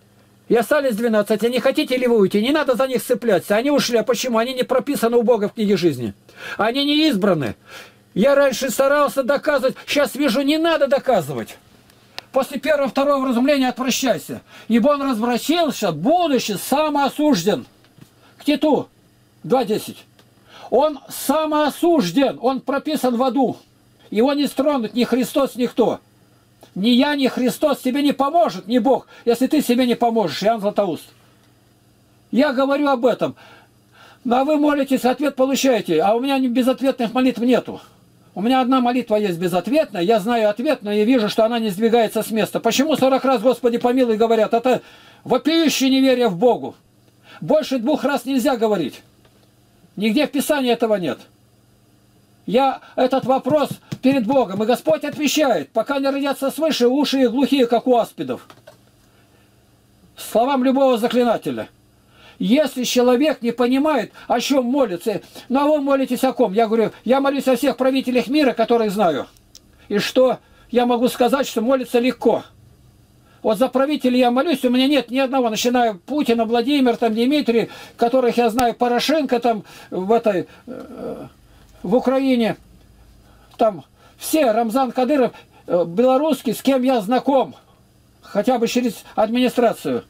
И остались двенадцать. А не хотите ли вы уйти? Не надо за них цепляться. Они ушли. А почему? Они не прописаны у Бога в книге жизни. Они не избраны. Я раньше старался доказывать. Сейчас вижу, не надо доказывать. После первого, второго вразумления отвращайся. Ибо он развратился, будучи самоосужден. К Титу два десять. Он самоосужден. Он прописан в аду. Его не стронут ни Христос, никто. Ни я, ни Христос тебе не поможет, ни Бог, если ты себе не поможешь, Иоанн Златоуст. Я говорю об этом. Ну, а вы молитесь, ответ получаете, а у меня безответных молитв нету. У меня одна молитва есть безответная, я знаю ответ, но я вижу, что она не сдвигается с места. Почему сорок раз Господи помилуй говорят? Это вопиющее неверие в Богу. Больше двух раз нельзя говорить. Нигде в Писании этого нет. Я этот вопрос перед Богом, и Господь отвечает, пока не родятся свыше, уши их глухие, как у аспидов. Словам любого заклинателя. Если человек не понимает, о чем молится, ну а вы молитесь о ком? Я говорю, я молюсь о всех правителях мира, которых знаю. И что я могу сказать, что молиться легко. Вот за правителей я молюсь, у меня нет ни одного, начиная Путина, Владимир, там, Дмитрий, которых я знаю, Порошенко там в этой... в Украине, там все, Рамзан Кадыров, белорусский, с кем я знаком, хотя бы через администрацию.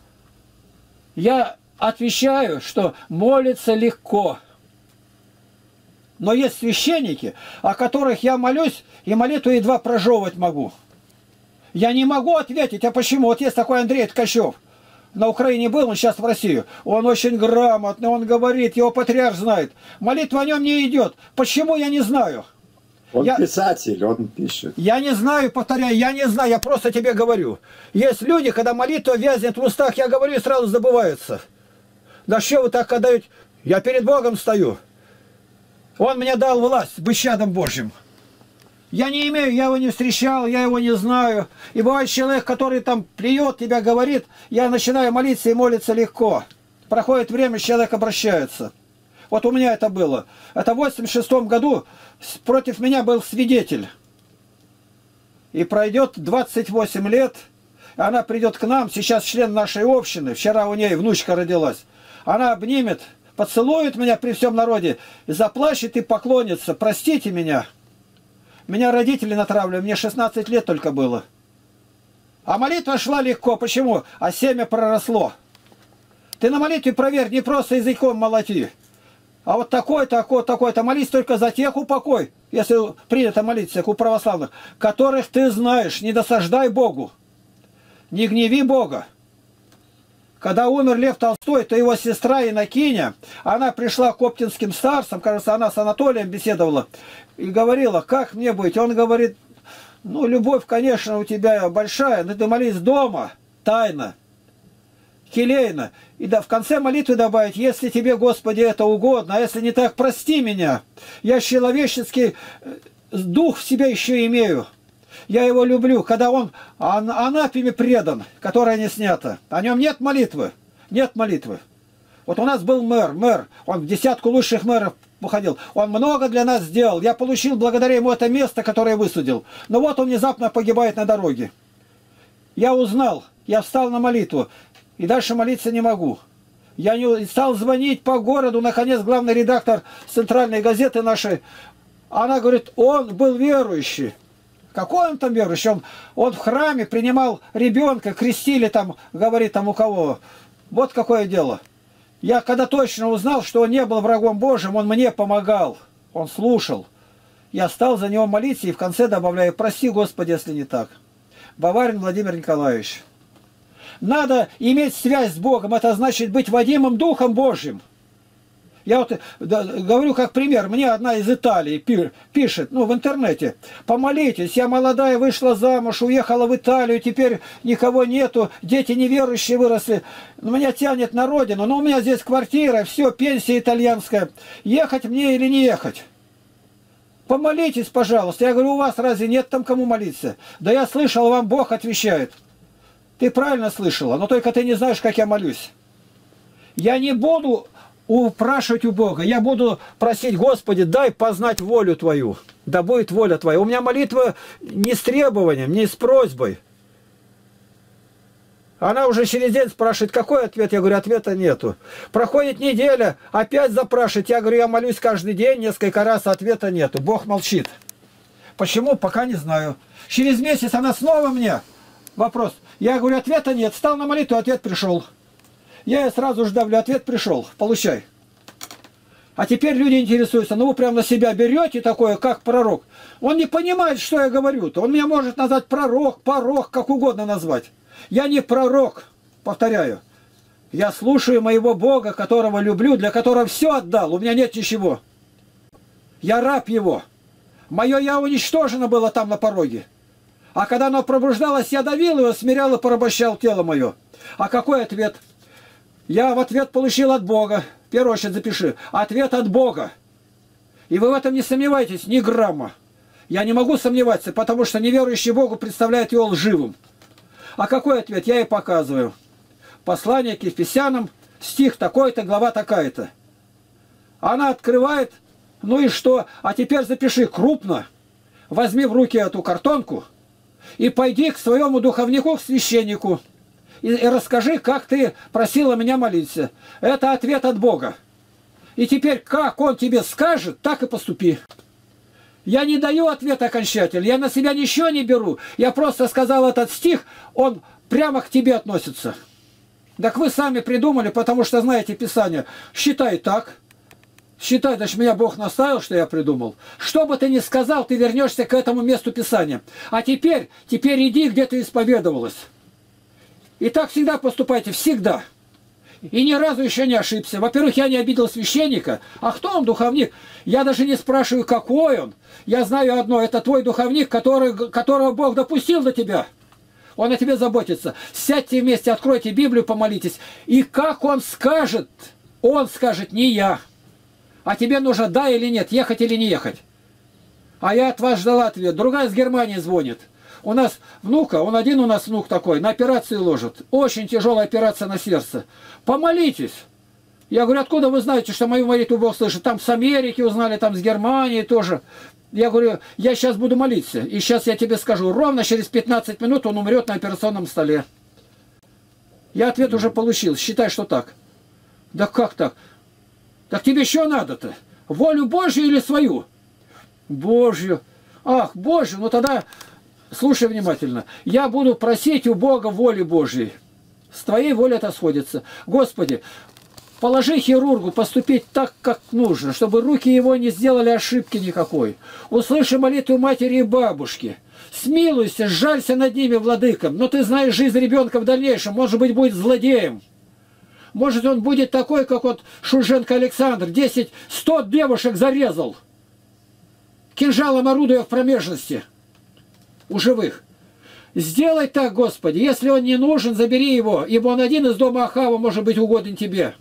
Я отвечаю, что молиться легко. Но есть священники, о которых я молюсь, и молитву едва прожевывать могу. Я не могу ответить, а почему? Вот есть такой Андрей Ткачев. На Украине был, он сейчас в Россию. Он очень грамотный, он говорит, его патриарх знает. Молитва о нем не идет. Почему, я не знаю. Он я, писатель, он пишет. Я не знаю, повторяю, я не знаю, я просто тебе говорю. Есть люди, когда молитва вязнет в устах, я говорю, и сразу забываются. Да что вы так отдаете? Я перед Богом стою. Он мне дал власть быть чадом Божьим. Я не имею, я его не встречал, я его не знаю. И бывает человек, который там плюет, тебя говорит, я начинаю молиться и молиться легко. Проходит время, человек обращается. Вот у меня это было. Это в восемьдесят шестом году против меня был свидетель. И пройдет двадцать восемь лет, она придет к нам, сейчас член нашей общины, вчера у ней внучка родилась. Она обнимет, поцелует меня при всем народе, и заплачет и поклонится. Простите меня. Меня родители натравливали, мне шестнадцать лет только было. А молитва шла легко. Почему? А семя проросло. Ты на молитве проверь, не просто языком молоти. А вот такой, такой, такой-то. Молись только за тех упокой, если принято молиться, у православных, которых ты знаешь. Не досаждай Богу. Не гневи Бога. Когда умер Лев Толстой, то его сестра Иннокиня, она пришла к оптинским старцам, кажется, она с Анатолием беседовала, и говорила, как мне быть? Он говорит, ну, любовь, конечно, у тебя большая, но ты молись дома, тайно, келейно. И да, в конце молитвы добавить, если тебе, Господи, это угодно, а если не так, прости меня. Я человеческий дух в себе еще имею. Я его люблю, когда он анафеме предан, которая не снята. О нем нет молитвы. Нет молитвы. Вот у нас был мэр, мэр, он в десятку лучших мэров уходил. Он много для нас сделал. Я получил благодаря ему это место, которое я высудил. Но вот он внезапно погибает на дороге. Я узнал, я встал на молитву, и дальше молиться не могу. Я не стал звонить по городу, наконец, главный редактор центральной газеты нашей, она говорит, он был верующий. Какой он там верующий? Он, он в храме принимал ребенка, крестили там, говорит там у кого. Вот какое дело. Я когда точно узнал, что он не был врагом Божьим, он мне помогал. Он слушал. Я стал за него молиться и в конце добавляю, прости, Господи, если не так. Баварин Владимир Николаевич. Надо иметь связь с Богом, это значит быть водимым Духом Божьим. Я вот да, говорю как пример, мне одна из Италии пи, пишет, ну в интернете, помолитесь, я молодая, вышла замуж, уехала в Италию, теперь никого нету, дети неверующие выросли, меня тянет на родину, но у меня здесь квартира, все, пенсия итальянская, ехать мне или не ехать? Помолитесь, пожалуйста. Я говорю, у вас разве нет там кому молиться? Да я слышал, вам Бог отвечает. Ты правильно слышала, но только ты не знаешь, как я молюсь. Я не буду упрашивать у Бога, я буду просить, Господи, дай познать волю Твою, да будет воля Твоя. У меня молитва не с требованием, не с просьбой, Она уже через день спрашивает, какой ответ? Я говорю, ответа нету. Проходит неделя, опять запрашивает. Я говорю, я молюсь каждый день, несколько раз, ответа нету. Бог молчит. Почему? Пока не знаю. Через месяц она снова мне. Вопрос. Я говорю, ответа нет. Стал на молитву, ответ пришел. Я ей сразу же давлю, ответ пришел. Получай. А теперь люди интересуются, ну вы прям на себя берете такое, как пророк. Он не понимает, что я говорю-то. Он меня может назвать пророк, порок, как угодно назвать. Я не пророк, повторяю. Я слушаю моего Бога, которого люблю, для которого все отдал. У меня нет ничего. Я раб его. Мое я уничтожено было там на пороге. А когда оно пробуждалось, я давил его, смирял и порабощал тело мое. А какой ответ? Я в ответ получил от Бога. В первую очередь запиши. Ответ от Бога. И вы в этом не сомневайтесь, ни грамма. Я не могу сомневаться, потому что неверующий Богу представляет его лживым. А какой ответ? Я и показываю. Послание к Ефесянам, стих такой-то, глава такая-то. Она открывает, ну и что? А теперь запиши крупно. Возьми в руки эту картонку и пойди к своему духовнику, к священнику. И, и расскажи, как ты просила меня молиться. Это ответ от Бога. И теперь, как он тебе скажет, так и поступи. Я не даю ответ окончательный, я на себя ничего не беру. Я просто сказал этот стих, он прямо к тебе относится. Так вы сами придумали, потому что знаете Писание. Считай так. Считай, значит, меня Бог наставил, что я придумал. Что бы ты ни сказал, ты вернешься к этому месту Писания. А теперь, теперь иди, где ты исповедовалась. И так всегда поступайте, всегда. И ни разу еще не ошибся. Во-первых, я не обидел священника. А кто он, духовник? Я даже не спрашиваю, какой он. Я знаю одно, это твой духовник, который, которого Бог допустил до тебя. Он о тебе заботится. Сядьте вместе, откройте Библию, помолитесь. И как он скажет, он скажет, не я. А тебе нужно да или нет, ехать или не ехать. А я от вас ждала ответ. Другая с Германии звонит. У нас внука, он один у нас внук такой, на операцию ложат. Очень тяжелая операция на сердце. Помолитесь. Я говорю, откуда вы знаете, что мою молитву Бог слышит? Там с Америки узнали, там с Германии тоже. Я говорю, я сейчас буду молиться. И сейчас я тебе скажу, ровно через пятнадцать минут он умрет на операционном столе. Я ответ уже получил. Считай, что так. Да как так? Так тебе что надо-то? Волю Божью или свою? Божью. Ах, Божью, ну тогда... Слушай внимательно. Я буду просить у Бога воли Божьей. С твоей волей это сходится. Господи, положи хирургу поступить так, как нужно, чтобы руки его не сделали ошибки никакой. Услыши молитву матери и бабушки. Смилуйся, сжалься над ними, владыкам. Но ты знаешь жизнь ребенка в дальнейшем. Может быть, будет злодеем. Может, он будет такой, как вот Шульженко Александр. десять сто девушек зарезал. Кинжалом орудуя в промежности. У живых. Сделай так, Господи. Если он не нужен, забери его, ибо он один из дома Ахава может быть угоден тебе.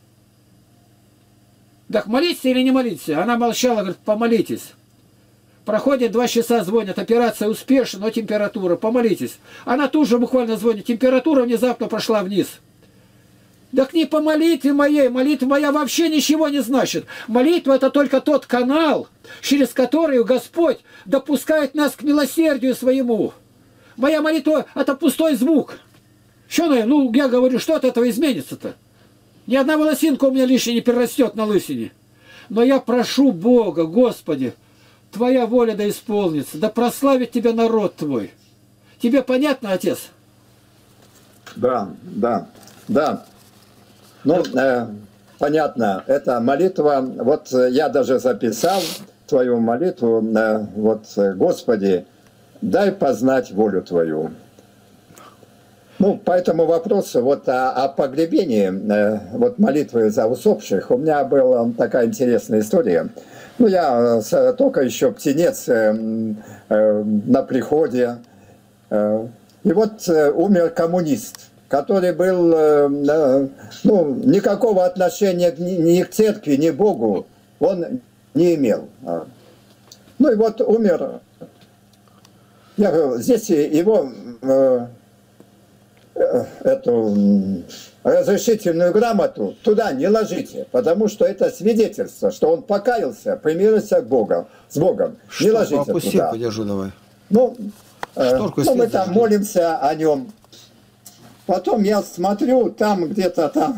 Так молиться или не молиться? Она молчала, говорит, помолитесь. Проходит два часа, звонят, операция успешна, но температура, помолитесь. Она тут же буквально звонит, температура внезапно прошла вниз. Так не по молитве моей, молитва моя вообще ничего не значит. Молитва это только тот канал, через который Господь допускает нас к милосердию своему. Моя молитва это пустой звук. Что, ну я говорю, что от этого изменится-то? Ни одна волосинка у меня лишняя не перерастет на лысине. Но я прошу Бога, Господи, Твоя воля да исполнится, да прославит Тебя народ Твой. Тебе понятно, Отец? Да, да, да. Ну, э, понятно, это молитва, вот я даже записал твою молитву, э, вот, Господи, дай познать волю Твою. Ну, по этому вопросу, вот о, о погребении, э, вот молитвы за усопших, у меня была такая интересная история. Ну, я э, только еще птенец э, э, на приходе, э, и вот э, умер коммунист, который был, э, ну, никакого отношения ни, ни к церкви, ни к Богу он не имел. Ну и вот умер. Я говорю, здесь его э, э, эту разрешительную грамоту туда не ложите, потому что это свидетельство, что он покаялся, примирился к Богу, с Богом. Что, не ложите опусти, туда. Подержу давай. Ну, э, ну мы там молимся о нем. потом я смотрю, там где-то там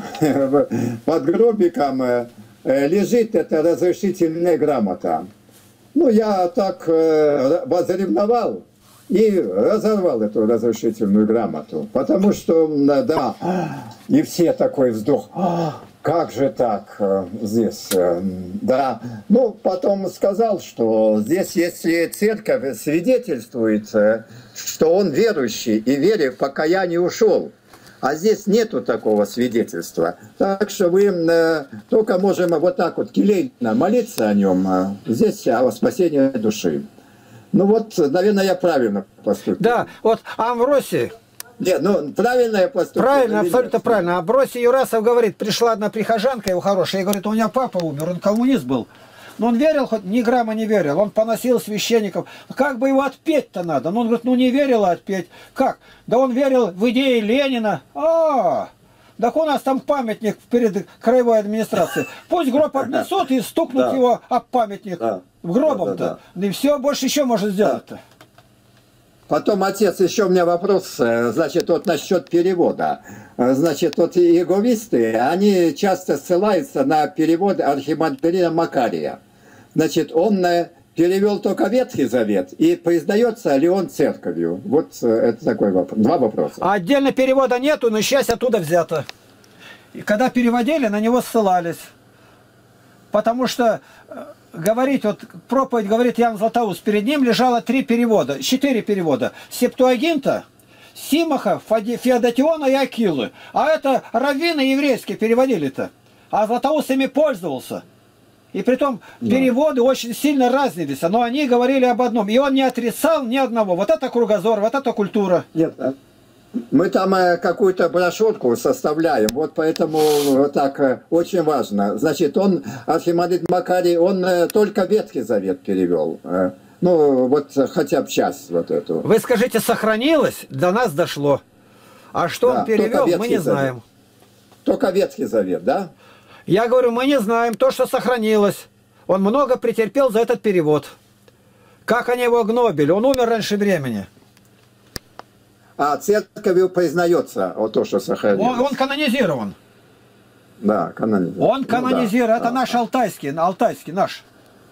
под гробиком э, лежит эта разрешительная грамота. Ну, я так э, возревновал и разорвал эту разрешительную грамоту. Потому что, да, и все такой вздох. Как же так здесь? Да. Ну, потом сказал, что здесь, если церковь свидетельствует, что он верующий и вере в покаяние ушел, а здесь нету такого свидетельства. Так что мы э, только можем вот так вот келейно молиться о нем, э, здесь о спасении души. Ну вот, наверное, я правильно поступил. Да, вот Амвросий. Нет, ну правильно я поступил. Правильно, абсолютно правильно. Амвросий Юрасов говорит, пришла одна прихожанка его хорошая, и говорит, у меня папа умер, он коммунист был. Но он верил, хоть ни грамма не верил. Он поносил священников. Как бы его отпеть-то надо? Ну, он говорит, ну не верил, а отпеть. Как? Да он верил в идеи Ленина. А, так у нас там памятник перед краевой администрацией. Пусть гроб отнесут и стукнут да. его об памятник. Да. В гробом-то. Да, да, да. И все, больше еще может сделать-то. Да. Потом, отец, еще у меня вопрос, значит, вот насчет перевода. Значит, вот иеговисты, они часто ссылаются на перевод архимандрита Макария. Значит, он перевел только Ветхий Завет, и признается ли он церковью? Вот это такой вопрос. Два вопроса. А отдельно перевода нету, но часть оттуда взята. И когда переводили, на него ссылались. Потому что... Говорить, вот проповедь говорит Иоанн Златоуст, перед ним лежало три перевода, четыре перевода. Септуагинта, Симаха, Феодотиона и Акилы. А это раввины еврейские переводили-то. А Златоуст ими пользовался. И притом да. переводы очень сильно разнились, но они говорили об одном. И он не отрицал ни одного. Вот это кругозор, вот это культура. Нет, мы там какую-то брошюрку составляем, вот поэтому вот так очень важно. Значит, он, архимандрит Макарий, он только Ветхий Завет перевел. Ну, вот хотя бы часть вот эту. Вы скажите, сохранилось? До нас дошло. А что да, он перевел, мы не знаем. Завет. Только Ветхий Завет, да? Я говорю, мы не знаем то, что сохранилось. Он много претерпел за этот перевод. Как они его гнобили? Он умер раньше времени. А церковью признается вот то, что сохранилось. Он, он канонизирован. Да, канонизирован. Он канонизирован. Ну, да, это да. наш алтайский, алтайский наш.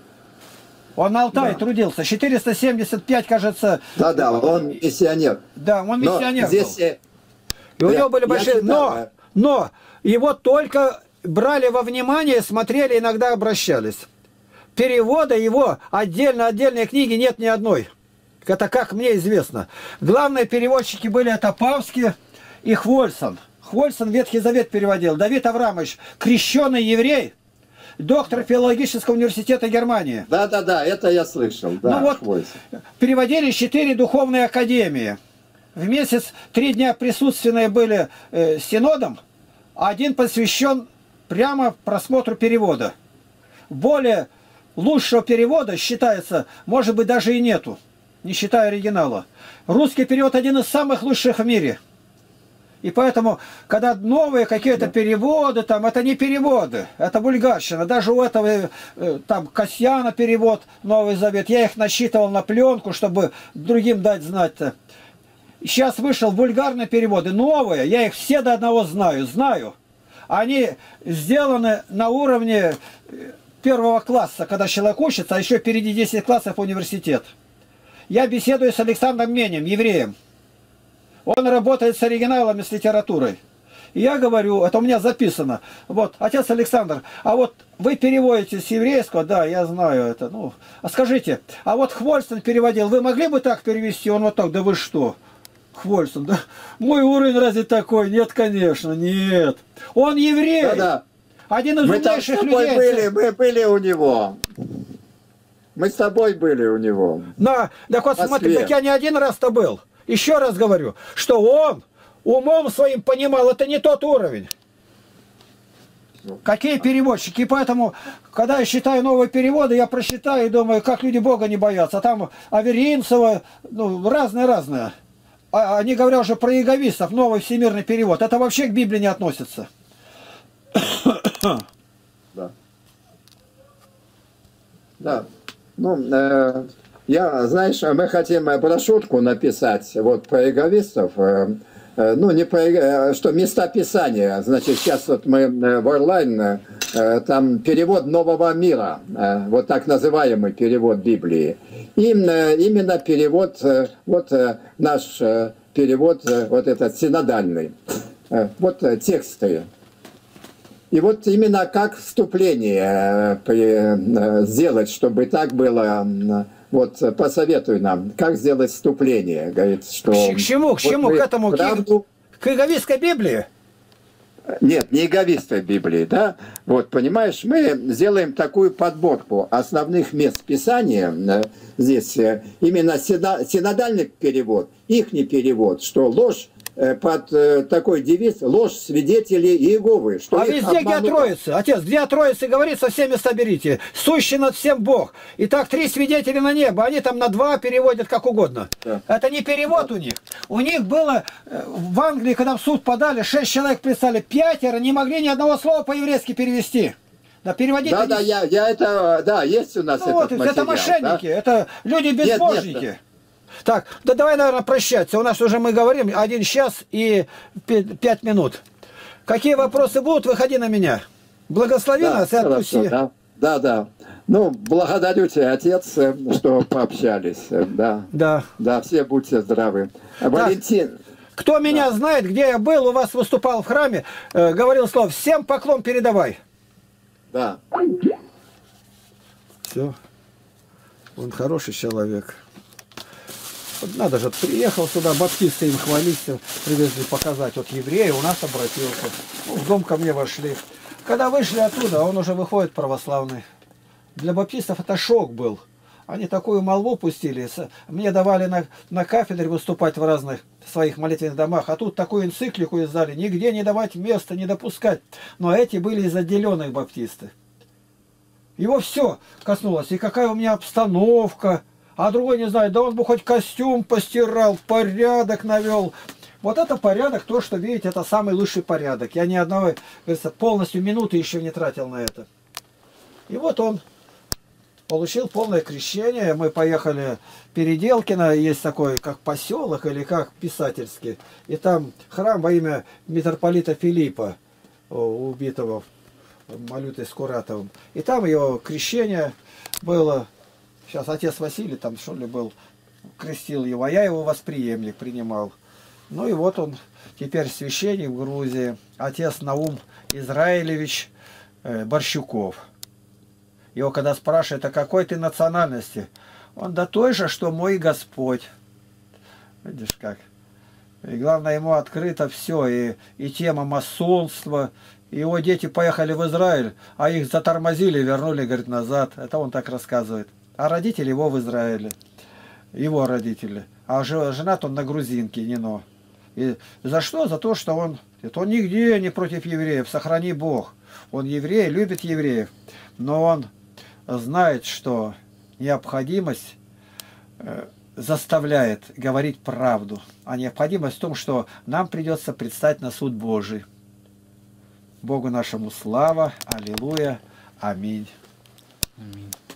Он на Алтае да. трудился. четыреста семьдесят пять, кажется... Да-да, он миссионер. Да, он миссионер здесь... был. И у я, него были большие... Читал, но, а... но его только брали во внимание, смотрели, иногда обращались. Перевода его отдельно, отдельной книги нет ни одной. Это как мне известно. Главные переводчики были это Павский и Хвольсон. Хвольсон Ветхий Завет переводил. Давид Аврамович, крещеный еврей, доктор филологического университета Германии. Да-да-да, это я слышал. Да, ну вот, Хвольсон. Переводили четыре духовные академии. В месяц три дня присутственные были э, синодом, а один посвящен прямо просмотру перевода. Более лучшего перевода, считается, может быть, даже и нету. Не считая оригинала. Русский перевод один из самых лучших в мире. И поэтому, когда новые какие-то да. переводы, там, это не переводы, это вульгарщина. Даже у этого, там, Касьяна перевод, Новый Завет, я их насчитывал на пленку, чтобы другим дать знать-то. Сейчас вышел вульгарные переводы, новые, я их все до одного знаю, знаю. Они сделаны на уровне первого класса, когда человек учится, а еще впереди десять классов университет. Я беседую с Александром Менем, евреем. Он работает с оригиналами, с литературой. И я говорю, это у меня записано. Вот, отец Александр, а вот вы переводите с еврейского, да, я знаю это. Ну, а скажите, а вот Хвольсон переводил, вы могли бы так перевести? Он вот так, да вы что? Хвольсон, да? Мой уровень разве такой? Нет, конечно, нет. Он еврей. Да-да. Один из мы умнейших там людей. Были, мы были у него. Мы с тобой были у него. На, так вот смотри, так я не один раз-то был. Еще раз говорю, что он умом своим понимал, это не тот уровень. Какие переводчики? И поэтому, когда я считаю новые переводы, я прочитаю и думаю, как люди Бога не боятся. А там Аверинцева, ну, разное-разное. А они говорят уже про иеговистов, новый всемирный перевод. Это вообще к Библии не относится. Да. Да. Ну, э, я, знаешь, мы хотим брошюрку написать вот про иеговистов. Э, э, ну, не про, э, что места Писания. Значит, сейчас вот мы э, в онлайн, э, там перевод Нового мира, э, вот так называемый перевод Библии. И э, именно перевод, э, вот э, наш э, перевод, э, вот этот синодальный. Э, вот э, тексты. И вот именно как вступление э, сделать, чтобы так было, вот посоветуй нам, как сделать вступление, говорит, что... К чему, к чему, вот к этому, правду... к иеговистской Библии? Нет, не иеговистской Библии, да? Вот, понимаешь, мы сделаем такую подборку основных мест Писания, здесь именно синодальный перевод, ихний перевод, что ложь, под такой девиз «Ложь свидетелей Иеговы». Что а везде, обманут... где о Троице? Отец, где о Троице говорится, все места берите. Сущий над всем Бог. Итак, три свидетеля на небо. Они там на два переводят как угодно. Да. Это не перевод да. у них. У них было в Англии, когда в суд подали, шесть человек писали, пятеро не могли ни одного слова по-еврейски перевести. Да, переводить да, да, не... я, я это, да, есть у нас ну, этот вот, материал. Это мошенники, да? Это люди безбожники. Нет, нет, так, да давай, наверное, прощаться. У нас уже, мы говорим, один час и пять минут. Какие вопросы будут, выходи на меня. Благослови да, нас и отпусти. Да, да, да. Ну, благодарю тебя, отец, что пообщались. Да, да. Да, все будьте здравы. Так, Валентин. кто меня да. знает, где я был, у вас выступал в храме, э, говорил слово, всем поклон передавай. Да. Все. Он хороший человек. Надо же, приехал сюда, баптисты им хвалиться, привезли показать. Вот евреи у нас обратился. Ну, в дом ко мне вошли. Когда вышли оттуда, он уже выходит православный. Для баптистов это шок был. Они такую молву пустили. Мне давали на, на кафедре выступать в разных своих молитвенных домах. А тут такую энциклику издали. Нигде не давать места, не допускать. Но эти были из отделенных баптисты. Его все коснулось. И какая у меня обстановка. А другой не знает, да он бы хоть костюм постирал, порядок навел. Вот это порядок, то, что видите, это самый лучший порядок. Я ни одного, говорится, полностью минуты еще не тратил на это. И вот он получил полное крещение. Мы поехали в Переделкино, есть такой, как поселок или как писательский. И там храм во имя митрополита Филиппа, убитого Малютой Скуратовым. И там его крещение было. Сейчас отец Василий там, что ли, был, крестил его, а я его восприемник принимал. Ну и вот он теперь священник в Грузии, отец Наум Израилевич э, Борщуков. Его когда спрашивают, а какой ты национальности? Он, да той же, что мой Господь. Видишь как. И главное, ему открыто все, и, и тема масонства. Его дети поехали в Израиль, а их затормозили, вернули, говорит, назад. Это он так рассказывает. А родители его в Израиле. Его родители. А женат он на грузинке, Нино. И за что? За то, что он... Это он нигде не против евреев. Сохрани Бог. Он еврей, любит евреев. Но он знает, что необходимость заставляет говорить правду. А необходимость в том, что нам придется предстать на суд Божий. Богу нашему слава. Аллилуйя. Аминь. Аминь.